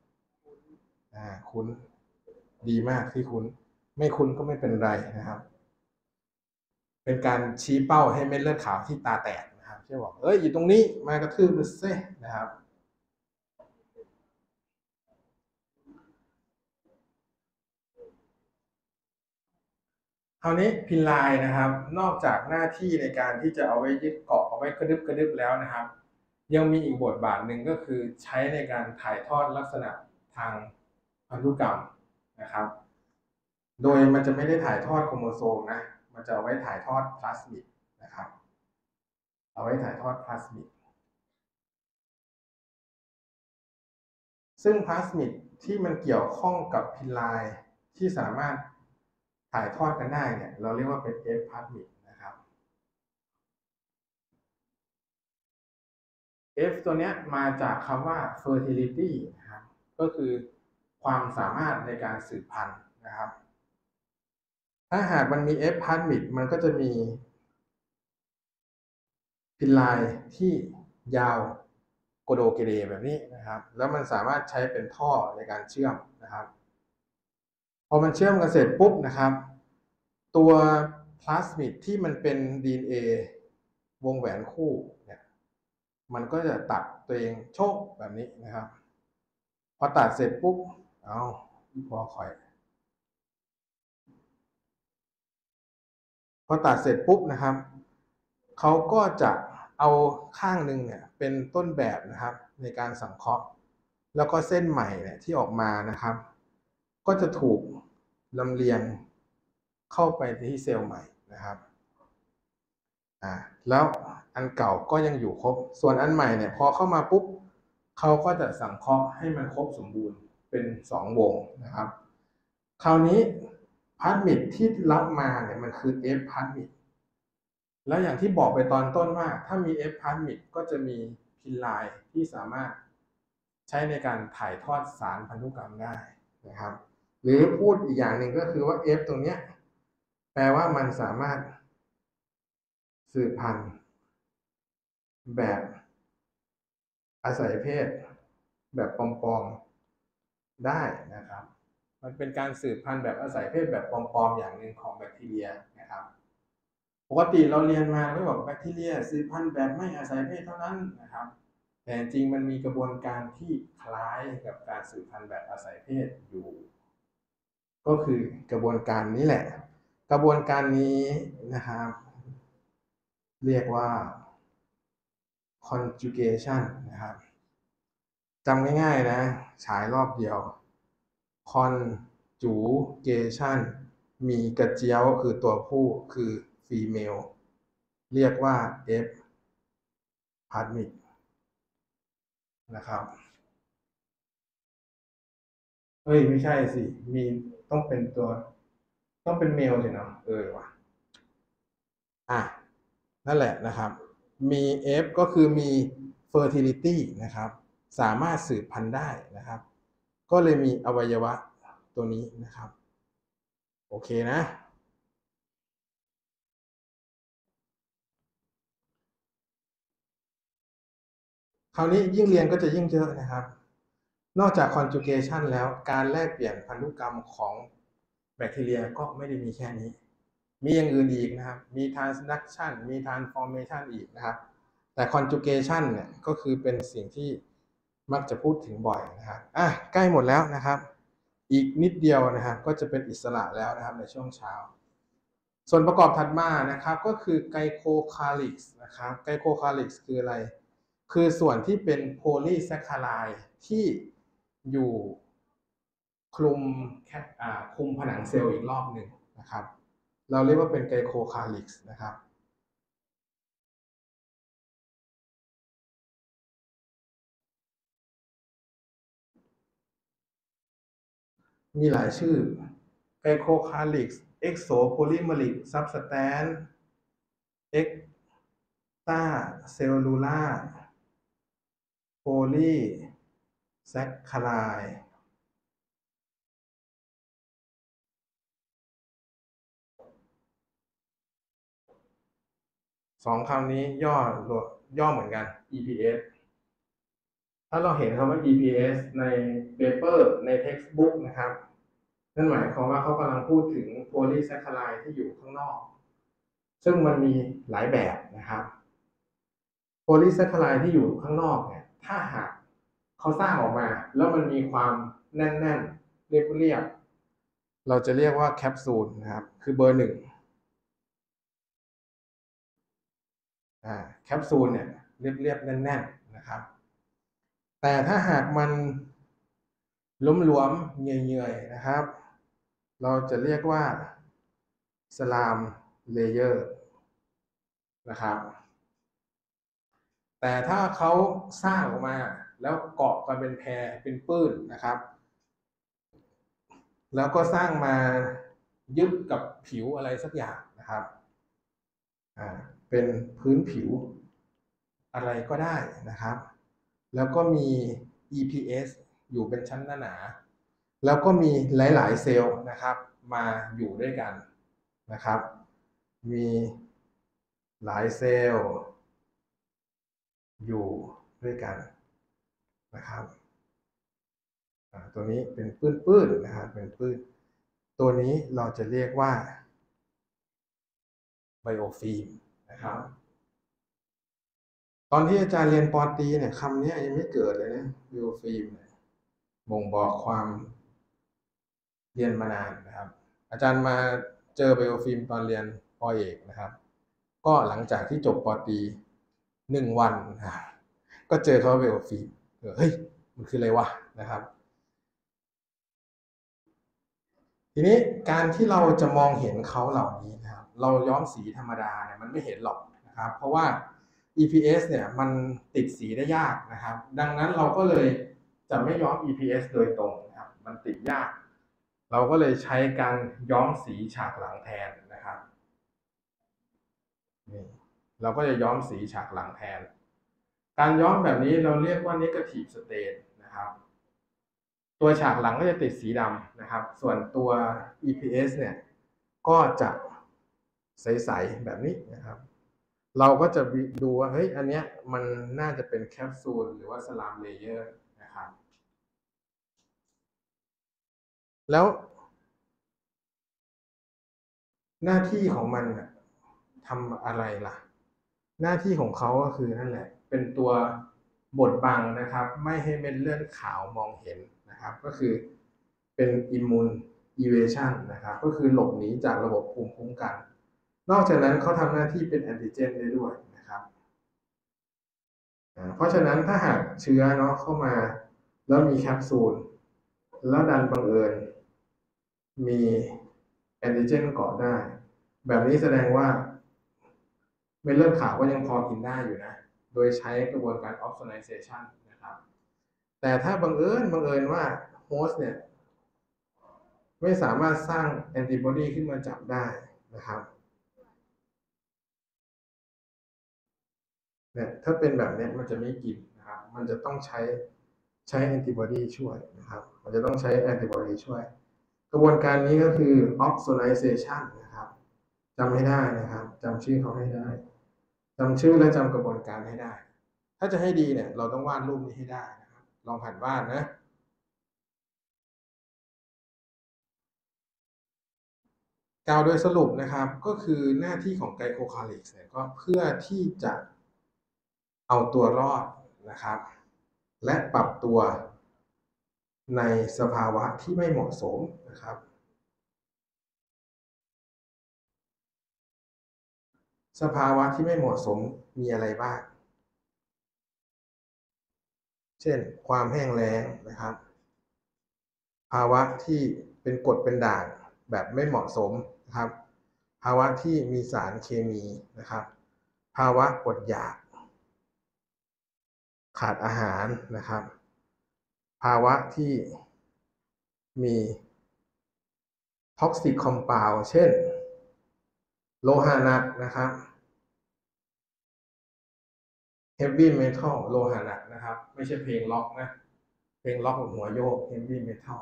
คุ้นดีมากที่คุ้นไม่คุ้นก็ไม่เป็นไรนะครับเป็นการชี้เป้าให้เม็ดเลือดขาวที่ตาแตกนะครับที่บอกอยู่ตรงนี้มากระทืบดูซินะครับคราวนี้พินไลน์นะครับนอกจากหน้าที่ในการที่จะเอาไว้ยึดเกาะเอาไว้กระดึบแล้วนะครับยังมีอีกบทบาทหนึ่งก็คือใช้ในการถ่ายทอดลักษณะทางพันธุกรรมนะครับโดยมันจะไม่ได้ถ่ายทอดโครโมโซมนะมันจะเอาไว้ถ่ายทอดพลาสมิดนะครับเอาไว้ถ่ายทอดพลาสมิดซึ่งพลาสมิดที่มันเกี่ยวข้องกับพินไลน์ที่สามารถถ่ายทอดกันได้เนี่ยเราเรียกว่าเป็น F พลาสมิดนะครับ F ตัวนี้มาจากคำว่า fertility นะครับก็คือความสามารถในการสืบพันธุ์นะครับถ้าหากมันมี F พลาสมิดมันก็จะมีพินไลน์ที่ยาวโกโดเกเดแบบนี้นะครับแล้วมันสามารถใช้เป็นท่อในการเชื่อมนะครับพอมันเชื่อมกันเสร็จปุ๊บนะครับตัวพลาสมิดที่มันเป็น DNA วงแหวนคู่เนี่ยมันก็จะตัดตัวเองโชคแบบนี้นะครับพอตัดเสร็จปุ๊บพอคอยพอตัดเสร็จปุ๊บนะครับเขาก็จะเอาข้างหนึ่งเนี่ยเป็นต้นแบบนะครับในการสังเคราะห์แล้วก็เส้นใหม่เนี่ยที่ออกมานะครับก็จะถูกลำเลียงเข้าไปที่เซลล์ใหม่นะครับแล้วอันเก่าก็ยังอยู่ครบส่วนอันใหม่เนี่ยพอเข้ามาปุ๊บเขาก็จะสังเคราะห์ให้มันครบสมบูรณ์เป็น2 วงนะครับคราวนี้พาร์ทมิดที่รับมาเนี่ยมันคือ F พาร์ทมิดแล้วอย่างที่บอกไปตอนต้นว่าถ้ามี F พาร์ทมิดก็จะมีพินไลน์ที่สามารถใช้ในการถ่ายทอดสารพันธุกรรมได้นะครับหรือพูดอีกอย่างหนึ่งก็คือว่า F ตรงนี้แปลว่ามันสามารถสืบพันธุ์แบบอาศัยเพศแบบปลอมๆได้นะครับมันเป็นการสืบพันธุ์แบบอาศัยเพศแบบปลอมๆอย่างหนึ่งของแบคทีเรียนะครับปกติเราเรียนมาก็บอกแบคทีเรียสืบพันธุ์แบบไม่อาศัยเพศเท่านั้นนะครับแต่จริงมันมีกระบวนการที่คล้ายกับการสืบพันธุ์แบบอาศัยเพศอยู่ก็คือกระบวนการนี้แหละกระบวนการนี้นะครับเรียกว่า conjugation นะครับจำง่ายๆนะฉายรอบเดียว conjugation มีกระเจียวคือตัวผู้คือ female เรียกว่า F พาร์ทมิกนะครับไม่ใช่สิมีต้องเป็นตัวต้องเป็นเมลสิเนาะว่ะนั่นแหละนะครับมี F ก็คือมี fertility นะครับสามารถสืบพันธุ์ได้นะครับก็เลยมีอวัยวะตัวนี้นะครับโอเคนะคราวนี้ยิ่งเรียนก็จะยิ่งเยอะนะครับนอกจาก conjugation แล้วการแลกเปลี่ยนพันธุกรรมของแบคทีเรียก็ไม่ได้มีแค่นี้มีอย่างอื่นอีกนะครับมี transduction มี transformation อีกนะครับแต่ conjugation เนี่ยก็คือเป็นสิ่งที่มักจะพูดถึงบ่อยนะครับใกล้หมดแล้วนะครับอีกนิดเดียวนะครับก็จะเป็นอิสระแล้วนะครับในช่วงเช้าส่วนประกอบถัดมานะครับก็คือไกลโคคาลิกส์นะครับไกลโคคาลิกส์คืออะไรคือส่วนที่เป็นโพลีแซคคาไรด์ที่อยู่คลุมผนังเซลล์อีกรอบหนึ่งนะครับเราเรียกว่าเป็นไกลโคคาลิกส์นะครับมีหลายชื่อไกลโคคาลิกซ์เอ็กโซโพลิเมริกซับสแตนซ์เอ็กตาเซลลูล่าโพลีแซคคาไรด์สองคำนี้ย่อเหมือนกัน EPS ถ้าเราเห็นคำว่า EPS ใน paper ใน textbook นะครับนั่นหมายความว่าเขากำลังพูดถึงโพลีแซคคาไรด์ที่อยู่ข้างนอกซึ่งมันมีหลายแบบนะครับโพลีแซคคาไรด์ที่อยู่ข้างนอกเนี่ยถ้าหากเขาสร้างออกมาแล้วมันมีความแน่นๆเรียบๆเราจะเรียกว่าแคปซูลนะครับคือเบอร์หนึ่งแคปซูลเนี่ยเรียบๆแน่นๆนะครับแต่ถ้าหากมันหลวมๆเงื่อยๆนะครับเราจะเรียกว่าสลามเลเยอร์นะครับแต่ถ้าเขาสร้างออกมาแล้วเกาะกันเป็นแพรเป็นปื้นนะครับแล้วก็สร้างมายึดกับผิวอะไรสักอย่างนะครับเป็นพื้นผิวอะไรก็ได้นะครับแล้วก็มี EPS อยู่เป็นชั้นหนาๆแล้วก็มีหลายๆเซลล์นะครับมาอยู่ด้วยกันนะครับมีหลายเซลล์อยู่ด้วยกันนะครับตัวนี้เป็นปื้นๆนะครับเป็นปื้นตัวนี้เราจะเรียกว่าไบโอฟิล์มนะครับตอนที่อาจารย์เรียนปอตรีเนี่ยคำนี้ยังไม่เกิดเลยนะไบโอฟิล์มบ่งบอกความเรียนมานานนะครับอาจารย์มาเจอไบโอฟิล์มตอนเรียนปอเอกนะครับก็หลังจากที่จบปอตรี1 วันนะครับก็เจอเขาไบโอฟิล์มเฮ้ยมันคืออะไรวะนะครับทีนี้การที่เราจะมองเห็นเขาเหล่านี้นะครับเราย้อมสีธรรมดาเนี่ยมันไม่เห็นหรอกนะครับเพราะว่า EPS เนี่ยมันติดสีได้ยากนะครับดังนั้นเราก็เลยจะไม่ย้อม EPS โดยตรงนะครับมันติดยากเราก็เลยใช้การย้อมสีฉากหลังแทนนะครับนี่เราก็จะย้อมสีฉากหลังแทนการย้อมแบบนี้เราเรียกว่า negative stain นะครับตัวฉากหลังก็จะติดสีดำนะครับส่วนตัว EPS เนี่ยก็จะใสๆแบบนี้นะครับเราก็จะดูว่าเฮ้ยอันเนี้ยมันน่าจะเป็นแคปซูลหรือว่าสลามเลเยอร์นะครับแล้วหน้าที่ของมันทำอะไรล่ะหน้าที่ของเขาก็คือนั่นแหละเป็นตัวบดบังนะครับไม่ให้เม็ดเลือดขาวมองเห็นนะครับก็คือเป็นอิมมูนอีเวชันนะครับก็คือหลบหนีจากระบบภูมิคุ้มกันนอกจากนั้นเขาทำหน้าที่เป็นแอนติเจนได้ด้วยนะครับเพราะฉะนั้นถ้าหากเชื้อเนาะเข้ามาแล้วมีแคปซูลแล้วดันบังเอิญมีแอนติเจนเกาะได้แบบนี้แสดงว่าเม็ดเลือดขาวก็ยังพอกินได้อยู่นะโดยใช้กระบวนการ opsonization นะครับแต่ถ้าบังเอิญว่าโฮสต์เนี่ยไม่สามารถสร้างแอนติบอดีขึ้นมาจับได้นะครับเนี่ยถ้าเป็นแบบนี้มันจะไม่กินนะครับมันจะต้องใช้แอนติบอดีช่วยนะครับมันจะต้องใช้แอนติบอดีช่วยกระบวนการนี้ก็คือ opsonization นะครับจำให้ได้นะครับจำชื่อเขาให้ได้จำชื่อและจำกระบวนการให้ได้ถ้าจะให้ดีเนี่ยเราต้องวาดรูปนี้ให้ได้นะครับลองหัดวาดนะกล่าวโดยสรุปนะครับก็คือหน้าที่ของไกลโคคาลิกส์เนี่ยก็เพื่อที่จะเอาตัวรอดนะครับและปรับตัวในสภาวะที่ไม่เหมาะสมนะครับสภาวะที่ไม่เหมาะสมมีอะไรบ้างเช่นความแห้งแล้งนะครับภาวะที่เป็นกรดเป็นด่างแบบไม่เหมาะสมนะครับภาวะที่มีสารเคมีนะครับภาวะอดอยากขาดอาหารนะครับภาวะที่มีท็อกซิกคอมเพลด์เช่นโลหะหนักนะครับเฮฟวี่เมทัลโลหะหนักนะครับไม่ใช่เพลงล็อกนะเพลงล็อกหัวโยกเฮฟวี่เมทัล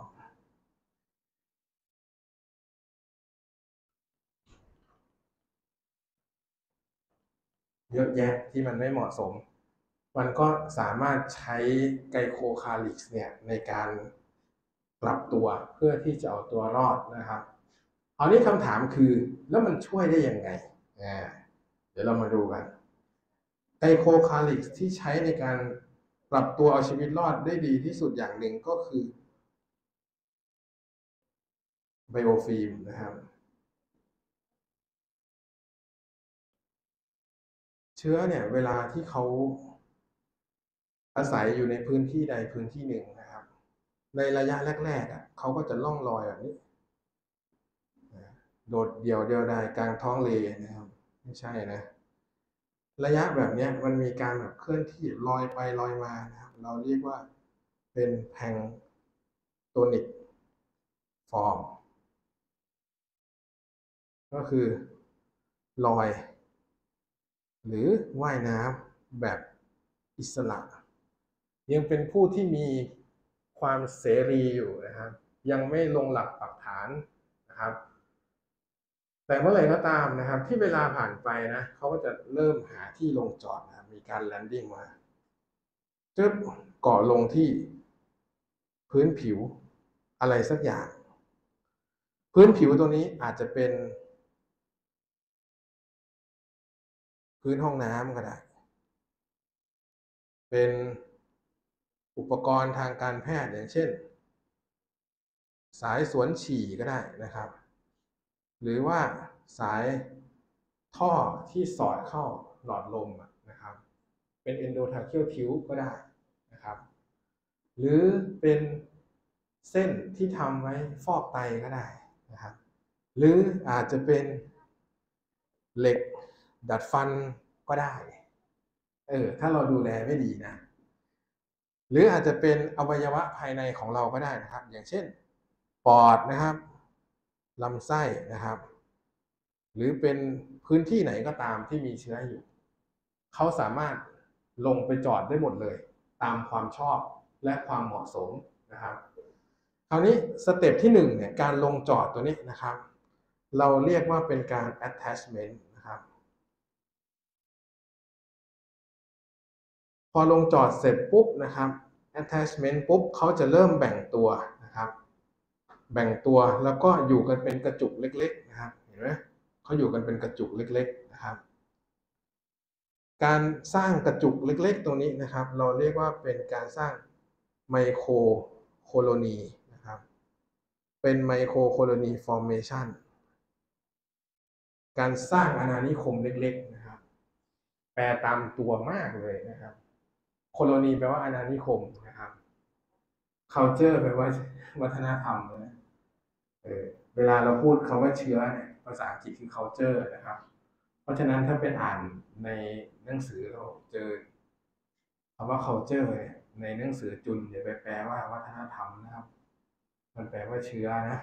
เยอะแยะที่มันไม่เหมาะสมมันก็สามารถใช้ไกลโคคาลิกส์เนี่ยในการปรับตัวเพื่อที่จะเอาตัวรอดนะครับเอานี้คำถามคือแล้วมันช่วยได้ยังไงเดี๋ยวเรามาดูกันไกลโคคาลิกส์ที่ใช้ในการปรับตัวเอาชีวิตรอดได้ดีที่สุดอย่างหนึ่งก็คือไบโอฟิล์มนะครับเชื้อเนี่ยเวลาที่เขาอาศัยอยู่ในพื้นที่ใดพื้นที่หนึ่งนะครับในระยะแรกๆเขาก็จะล่องลอยแบบนี้โดดเดี่ยวเดียวดายกลางท้องเลนะครับไม่ใช่นะระยะแบบนี้มันมีการแบบเคลื่อนที่ลอยไปลอยมานะครับเราเรียกว่าเป็นแพลงโตนิกฟอร์มก็คือลอยหรือว่ายน้ำแบบอิสระยังเป็นผู้ที่มีความเสรีอยู่นะครับยังไม่ลงหลักปักฐานนะครับแต่เมื่อไหร่ก็ตามนะครับที่เวลาผ่านไปนะเขาก็จะเริ่มหาที่ลงจอดนะครับมีการแลนดิ้งมาจึ๊บเกาะลงที่พื้นผิวอะไรสักอย่างพื้นผิวตรงนี้อาจจะเป็นพื้นห้องน้ำก็ได้เป็นอุปกรณ์ทางการแพทย์อย่างเช่นสายสวนฉี่ก็ได้นะครับหรือว่าสายท่อที่สอดเข้าหลอดลมนะครับเป็น endotracheal tube ก็ได้นะครับหรือเป็นเส้นที่ทำไว้ฟอกไตก็ได้นะครับหรืออาจจะเป็นเหล็กดัดฟันก็ได้ถ้าเราดูแลไม่ดีนะหรืออาจจะเป็นอวัยวะภายในของเราก็ได้นะครับอย่างเช่นปอดนะครับลำไส้นะครับหรือเป็นพื้นที่ไหนก็ตามที่มีเชื้ออยู่เขาสามารถลงไปจอดได้หมดเลยตามความชอบและความเหมาะสมนะครับคราวนี้สเต็ปที่1เนี่ยการลงจอดตัวนี้นะครับเราเรียกว่าเป็นการ attachment นะครับพอลงจอดเสร็จปุ๊บนะครับ attachment ปุ๊บเขาจะเริ่มแบ่งตัวนะครับแบ่งตัวแล้วก็อยู่กันเป็นกระจุกเล็กๆนะครับเห็นไหมเขาอยู่กันเป็นกระจุกเล็กๆนะครับการสร้างกระจุกเล็กๆตรงนี้นะครับเราเรียกว่าเป็นการสร้างไมโครโคโลนีนะครับเป็นไมโครโคโลนีฟอร์เมชันการสร้างอาณานิคมเล็กๆนะครับแปลตามตัวมากเลยนะครับโคโลนีแปลว่าอาณานิคมนะครับ culture แปลว่าวัฒนธรรมนะเวลาเราพูดคำว่าเชื้อเนี่ยภาษาอังกฤษคือ culture นะครับเพราะฉะนั้นถ้าเป็นอ่านในหนังสือเราเจอคำว่า culture เนี่ยในหนังสือจุลอย่าไปแปลว่าวัฒนธรรมนะครับมันแปลว่าเชื้อนะ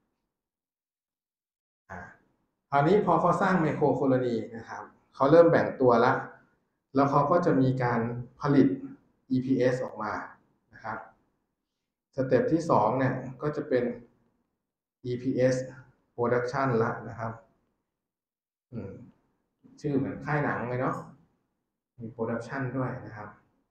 คราวนี้พอเขาสร้างไมโครโคโลนีนะครับเขาเริ่มแบ่งตัวแล้วเขาก็จะมีการผลิต EPS ออกมานะครับสเต็ปที่2เนี่ยก็จะเป็น EPS production ละนะครับชื่อเหมือนค่ายหนังเลยเนาะมีโปรดักชันด้วยนะครับ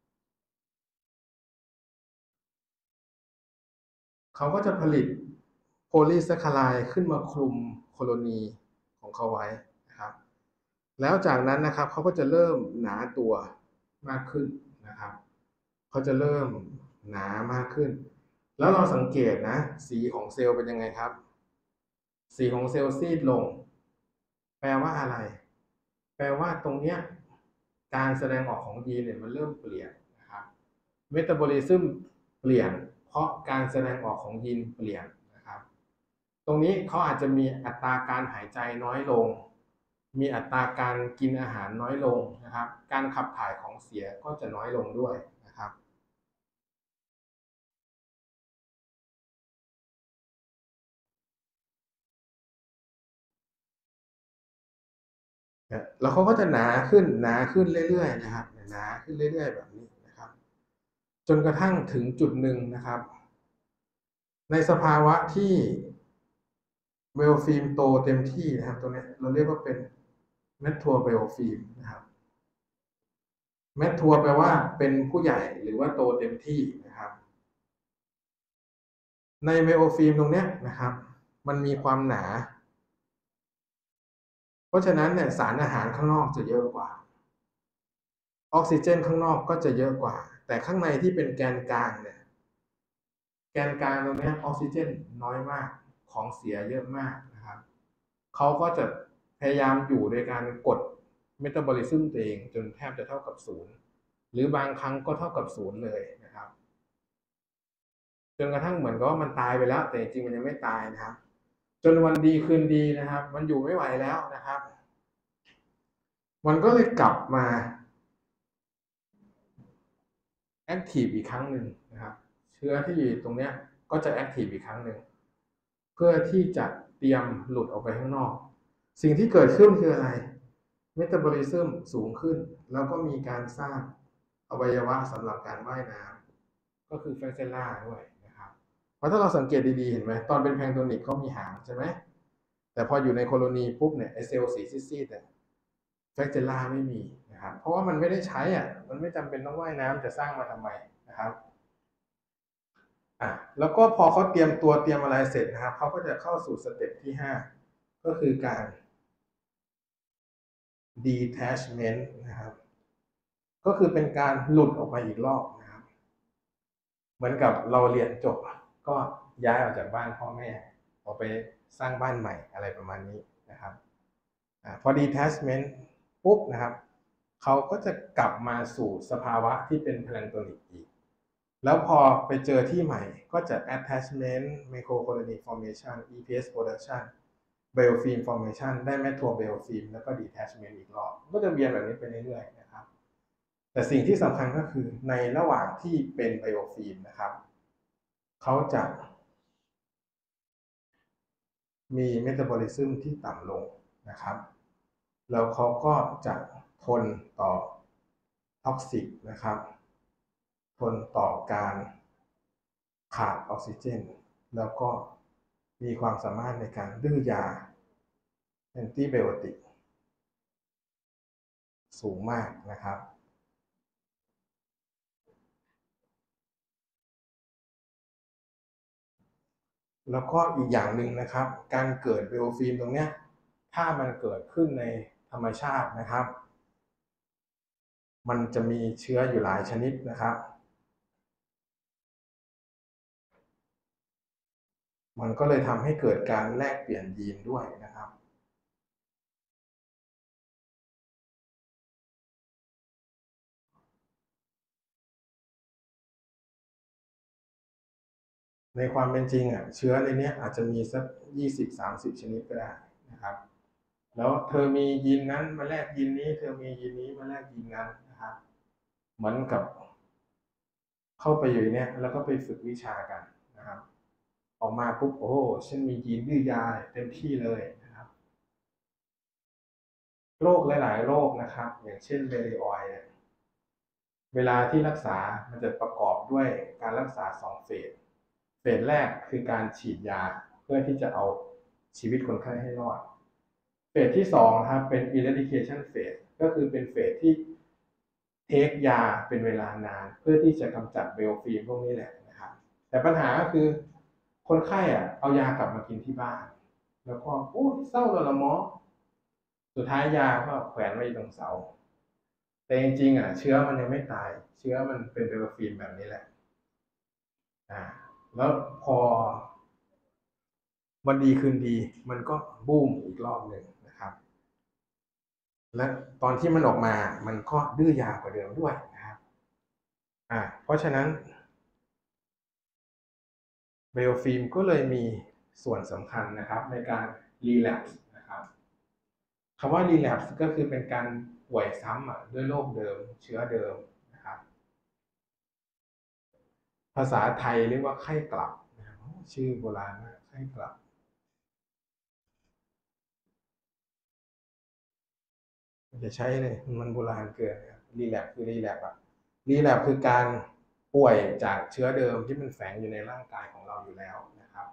เขาก็จะผลิตโพลีแซคคาไลด์ขึ้นมาคลุมโคโลนีของเขาไว้นะครับแล้วจากนั้นนะครับเขาก็จะเริ่มหนาตัวมากขึ้นนะครับเขาจะเริ่มหนามากขึ้นแล้วเราสังเกตนะสีของเซลล์เป็นยังไงครับสีของเซลล์ซีดลงแปลว่าอะไรแปลว่าตรงเนี้ยการแสดงออกของยีนเนี่ยมันเริ่มเปลี่ยนนะครับเมตาบอลิซึมเปลี่ยนเพราะการแสดงออกของยีนเปลี่ยนนะครับตรงนี้เขาอาจจะมีอัตราการหายใจน้อยลงมีอัตราการกินอาหารน้อยลงนะครับการขับถ่ายของเสียก็จะน้อยลงด้วยนะครับแล้วเขาก็จะหนาขึ้นหนาขึ้นเรื่อยๆนะครับหนาขึ้นเรื่อยๆแบบนี้นะครับจนกระทั่งถึงจุดหนึ่งนะครับในสภาวะที่เวลฟิล์มโตเต็มที่นะครับตัวนี้เราเรียกว่าเป็นแมททัวร์เวลฟิล์มนะครับแมททัวร์แปลว่าเป็นผู้ใหญ่หรือว่าโตเต็มที่นะครับในเวลฟิล์มตรงนี้นะครับมันมีความหนาเพราะฉะนั้นเนี่ยสารอาหารข้างนอกจะเยอะกว่าออกซิเจนข้างนอกก็จะเยอะกว่าแต่ข้างในที่เป็นแกนกลางเนี่ยแกนกลางตรงนี้ออกซิเจนน้อยมากของเสียเยอะมากนะครับเขาก็จะพยายามอยู่โดยการกดเมตาบอลิซึมตัวเองจนแทบจะเท่ากับศูนย์หรือบางครั้งก็เท่ากับศูนย์เลยนะครับจนกระทั่งเหมือนกับว่ามันตายไปแล้วแต่จริงๆมันยังไม่ตายนะครับจนวันดีคืนดีนะครับมันอยู่ไม่ไหวแล้วนะครับมันก็เลยกลับมาแอคทีฟอีกครั้งหนึ่งนะครับเชื้อที่อยู่ตรงนี้ก็จะแอคทีฟอีกครั้งหนึ่งเพื่อที่จะเตรียมหลุดออกไปข้างนอกสิ่งที่เกิดขึ้นคืออะไรเมตาบอลิซึมสูงขึ้นแล้วก็มีการสร้างอวัยวะสำหรับการว่ายน้ำก็คือแฟกเซล่าด้วยนะครับเพราะถ้าเราสังเกตดีๆเห็นไหมตอนเป็นแพลงโตนิกเขามีหางใช่ไหมแต่พออยู่ในโคโลนีปุ๊บเนี่ยไอเซลล์สีซีดๆเนี่ยแฟกเซล่าไม่มีนะครับเพราะว่ามันไม่ได้ใช้อ่ะมันไม่จำเป็นต้องว่ายน้ำจะสร้างมาทำไมนะครับแล้วก็พอเขาเตรียมตัวเตรียมอะไรเสร็จนะครับเขาก็จะเข้าสู่สเต็ปที่5ก็คือการ detachment นะครับก็คือเป็นการหลุดออกมาอีกรอบนะครับเหมือนกับเราเรียนจบก็ย้ายออกจากบ้านพ่อแม่ออกไปสร้างบ้านใหม่อะไรประมาณนี้นะครับพอ detachment ปุ๊บนะครับเขาก็จะกลับมาสู่สภาวะที่เป็นแพลงโตนิกอีกแล้วพอไปเจอที่ใหม่ก็จะ attachment microcolony formation EPS production biofilm formation ได้ mature biofilm แล้วก็ detachment อีกรอบก็จะเวียนแบบนี้ไปเรื่อยๆนะครับแต่สิ่งที่สำคัญก็คือในระหว่างที่เป็น biofilm นะครับเขาจะมีเมตาบอลิซึมที่ต่ำลงนะครับแล้วเขาก็จะทนต่อท็อกซิกนะครับทนต่อการขาดออกซิเจนแล้วก็มีความสามารถในการดื้อยาแอนติไบโอติกสูงมากนะครับแล้วก็อีกอย่างหนึ่งนะครับการเกิดไบโอฟิล์มตรงนี้ถ้ามันเกิดขึ้นในธรรมชาตินะครับมันจะมีเชื้ออยู่หลายชนิดนะครับมันก็เลยทำให้เกิดการแลกเปลี่ยนยีนด้วยนะครับในความเป็นจริงเชื้อในนี้อาจจะมีสัก20-30ชนิดก็ได้นะครับแล้วเธอมียีนนั้นมาแลกยีนนี้เธอมียีนนี้มาแลกยีนนั้นนะครับเหมือนกับเข้าไปอยู่เนี่ยแล้วก็ไปฝึกวิชากันนะครับออกมาปุ๊บโอ้ฉันมียีนดื้อยาเต็มที่เลยนะครับโรคหลายๆโรคนะครับอย่างเช่นเบริออยเนี่ยเวลาที่รักษามันจะประกอบด้วยการรักษา2 เฟสเฟสแรกคือการฉีดยาเพื่อที่จะเอาชีวิตคนไข้ให้รอดเฟสที่2ครับเป็น eradication phase ก็คือเป็นเฟสที่เทคยาเป็นเวลานานเพื่อที่จะกำจัดเบลฟิล์มพวกนี้แหละนะครับแต่ปัญหาก็คือคนไข้เอายากลับมากินที่บ้านแล้วก็โอ้เศร้าเลยละหมอสุดท้ายยาก็แขวนไว้ตรงเสาแต่จริงๆเชื้อมันยังไม่ตายเชื้อมันเป็นเบลฟิล์มแบบนี้แหละแล้วพอวันดีคืนดีมันก็บูมอีกรอบหนึ่งนะครับและตอนที่มันออกมามันก็ดื้อยากว่าเดิมด้วยนะครับเพราะฉะนั้นไบโอฟิล์มก็เลยมีส่วนสำคัญนะครับในการรีแลปซ์นะครับคำว่ารีแลปซ์ก็คือเป็นการป่วยซ้ำด้วยโรคเดิมเชื้อเดิมนะครับภาษาไทยเรียกว่าไข้กลับนะครับชื่อโบราณมากไข้กลับจะใช้เลยมันโบราณเกินรีแลปคือรีแลปอะรีแลปคือการป่วยจากเชื้อเดิมที่มันแฝงอยู่ในร่างกายของเราอยู่แล้วนะครับ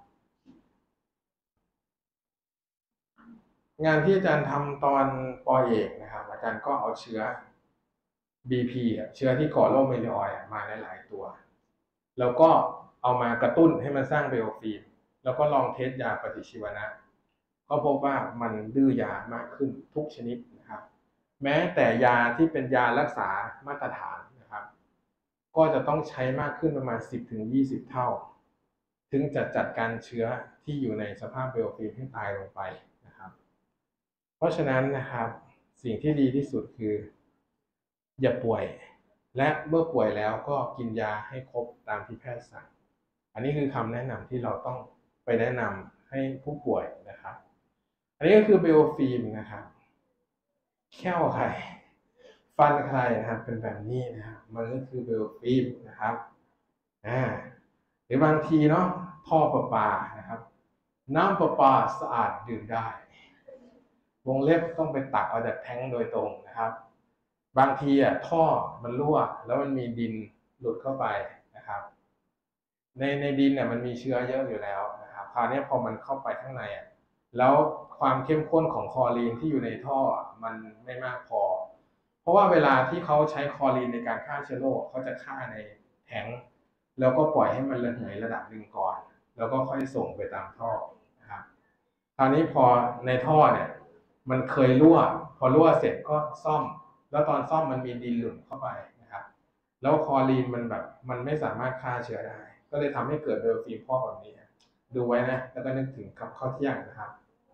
งานที่อาจารย์ทำตอนปอเอกนะครับอาจารย์ก็เอาเชื้อ BP เชื้อที่ก่อโรคเมลิออยมาหลายๆตัวแล้วก็เอามากระตุ้นให้มันสร้างไบโอฟิล์มแล้วก็ลองเทสยาปฏิชีวนะก็พบว่ามันดื้อยามากขึ้นทุกชนิดนะครับแม้แต่ยาที่เป็นยารักษามาตรฐานนะครับก็จะต้องใช้มากขึ้นประมาณ 10-20 เท่าถึงจะจัดการเชื้อที่อยู่ในสภาพไบโอฟิล์มให้ตายลงไปนะครับเพราะฉะนั้นนะครับสิ่งที่ดีที่สุดคืออย่าป่วยและเมื่อป่วยแล้วก็กินยาให้ครบตามที่แพทย์สั่งอันนี้คือคำแนะนำที่เราต้องไปแนะนำให้ผู้ป่วยนะครับอันนี้ก็คือไบโอฟิล์มนะครับแค่วใครฟันใครนะครับเป็นแบบนี้นะครับมันก็คือไบโอฟิล์มนะครับหรือบางทีเนาะท่อประปานะครับน้ำประปาสะอาดดื่มได้วงเล็บต้องไปตักเอาจากแท้งโดยตรงนะครับบางทีท่อมันรั่วแล้วมันมีดินหลุดเข้าไปนะครับในดินมันมีเชื้อเยอะอยู่แล้วนะครับคราวนี้พอมันเข้าไปข้างในแล้วความเข้มข้นของคลอรีนที่อยู่ในท่อมันไม่มากพอเพราะว่าเวลาที่เขาใช้คลอรีนในการฆ่าเชื้อโรคเขาจะฆ่าในแท้งแล้วก็ปล่อยให้มันระเหยระดับหนึ่งก่อนแล้วก็ค่อยส่งไปตามท่อนะครับคราวนี้พอในท่อเนี่ยมันเคยรั่วพอรั่วเสร็จก็ซ่อมแล้วตอนซ่อมมันมีดินหลุดเข้าไปนะครับแล้วคลอรีนมันไม่สามารถฆ่าเชื้อได้ก็เลยทำให้เกิดไบโอฟิล์มพอกแบบนี้ดูไว้นะแล้วก็นึกถึงกับข้าวเที่ยงนะครับ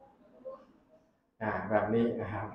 แบบนี้นะครับ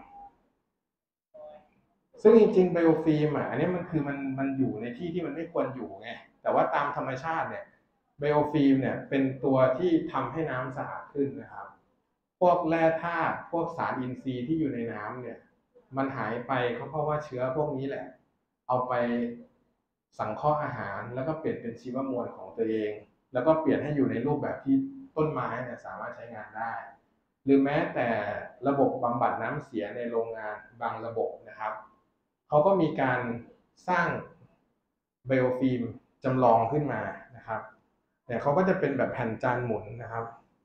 ซึ่งจริงๆไบโอฟิล์มอันนี้มันคือมันอยู่ในที่ที่มันไม่ควรอยู่ไงแต่ว่าตามธรรมชาติเนี่ยไบโอฟิล์มเนี่ยเป็นตัวที่ทำให้น้ำสะอาดขึ้นนะครับพวกแร่ธาตุพวกสารอินทรีย์ที่อยู่ในน้ำเนี่ยมันหายไปก็เพราะว่าเชื้อพวกนี้แหละเอาไปสังเคราะห์อาหารแล้วก็เปลี่ยนเป็นชีวมวลของตัวเองแล้วก็เปลี่ยนให้อยู่ในรูปแบบที่ต้นไม้เนี่ยสามารถใช้งานได้หรือแม้แต่ระบบบำบัดน้ำเสียในโรงงานบางระบบนะครับเขาก็มีการสร้างไบโอฟิล์มจำลองขึ้นมานะครับแต่เขาก็จะเป็นแบบแผ่นจานหมุนนะครับ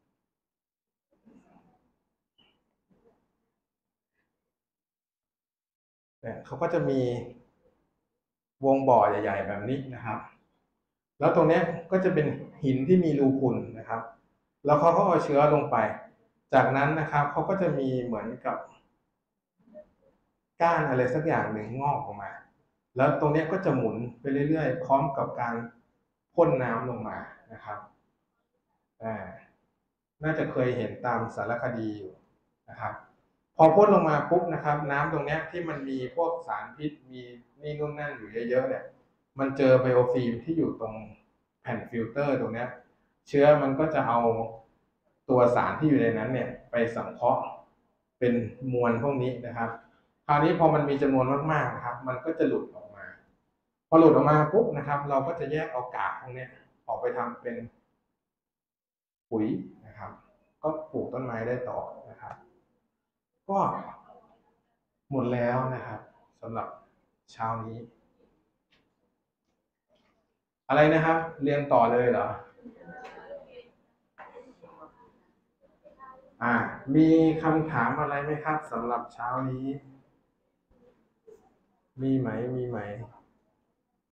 เขาก็จะมีวงบ่อใหญ่ๆแบบนี้นะครับแล้วตรงนี้ก็จะเป็นหินที่มีรูพุนนะครับแล้วเขาก็เอาเชื้อลงไปจากนั้นนะครับเขาก็จะมีเหมือนกับก้านอะไรสักอย่างหนึ่งงอกออกมาแล้วตรงนี้ก็จะหมุนไปเรื่อยๆพร้อมกับการพ่นน้ำลงมานะครับน่าจะเคยเห็นตามสารคดีอยู่นะครับพอพ่นลงมาปุ๊บนะครับน้ำตรงนี้ที่มันมีพวกสารพิษมีนี่นู่นนั่นอยู่เยอะๆเนี่ยมันเจอไบโอฟิล์มที่อยู่ตรงแผ่นฟิลเตอร์ตรงนี้เชื้อมันก็จะเอาตัวสารที่อยู่ในนั้นเนี่ยไปสังเคราะห์เป็นมวลพวกนี้นะครับคราวนี้พอมันมีจำนวนมากๆนะครับมันก็จะหลุดออกมาพอหลุดออกมาปุ๊บนะครับเราก็จะแยกเอากากพวกนี้ออกไปทำเป็นปุ๋ยนะครับก็ปลูกต้นไม้ได้ต่อนะครับก็หมดแล้วนะครับสำหรับเช้านี้อะไรนะครับเรียนต่อเลยเหรอมีคำถามอะไรไหมครับสำหรับเช้านี้มีไหม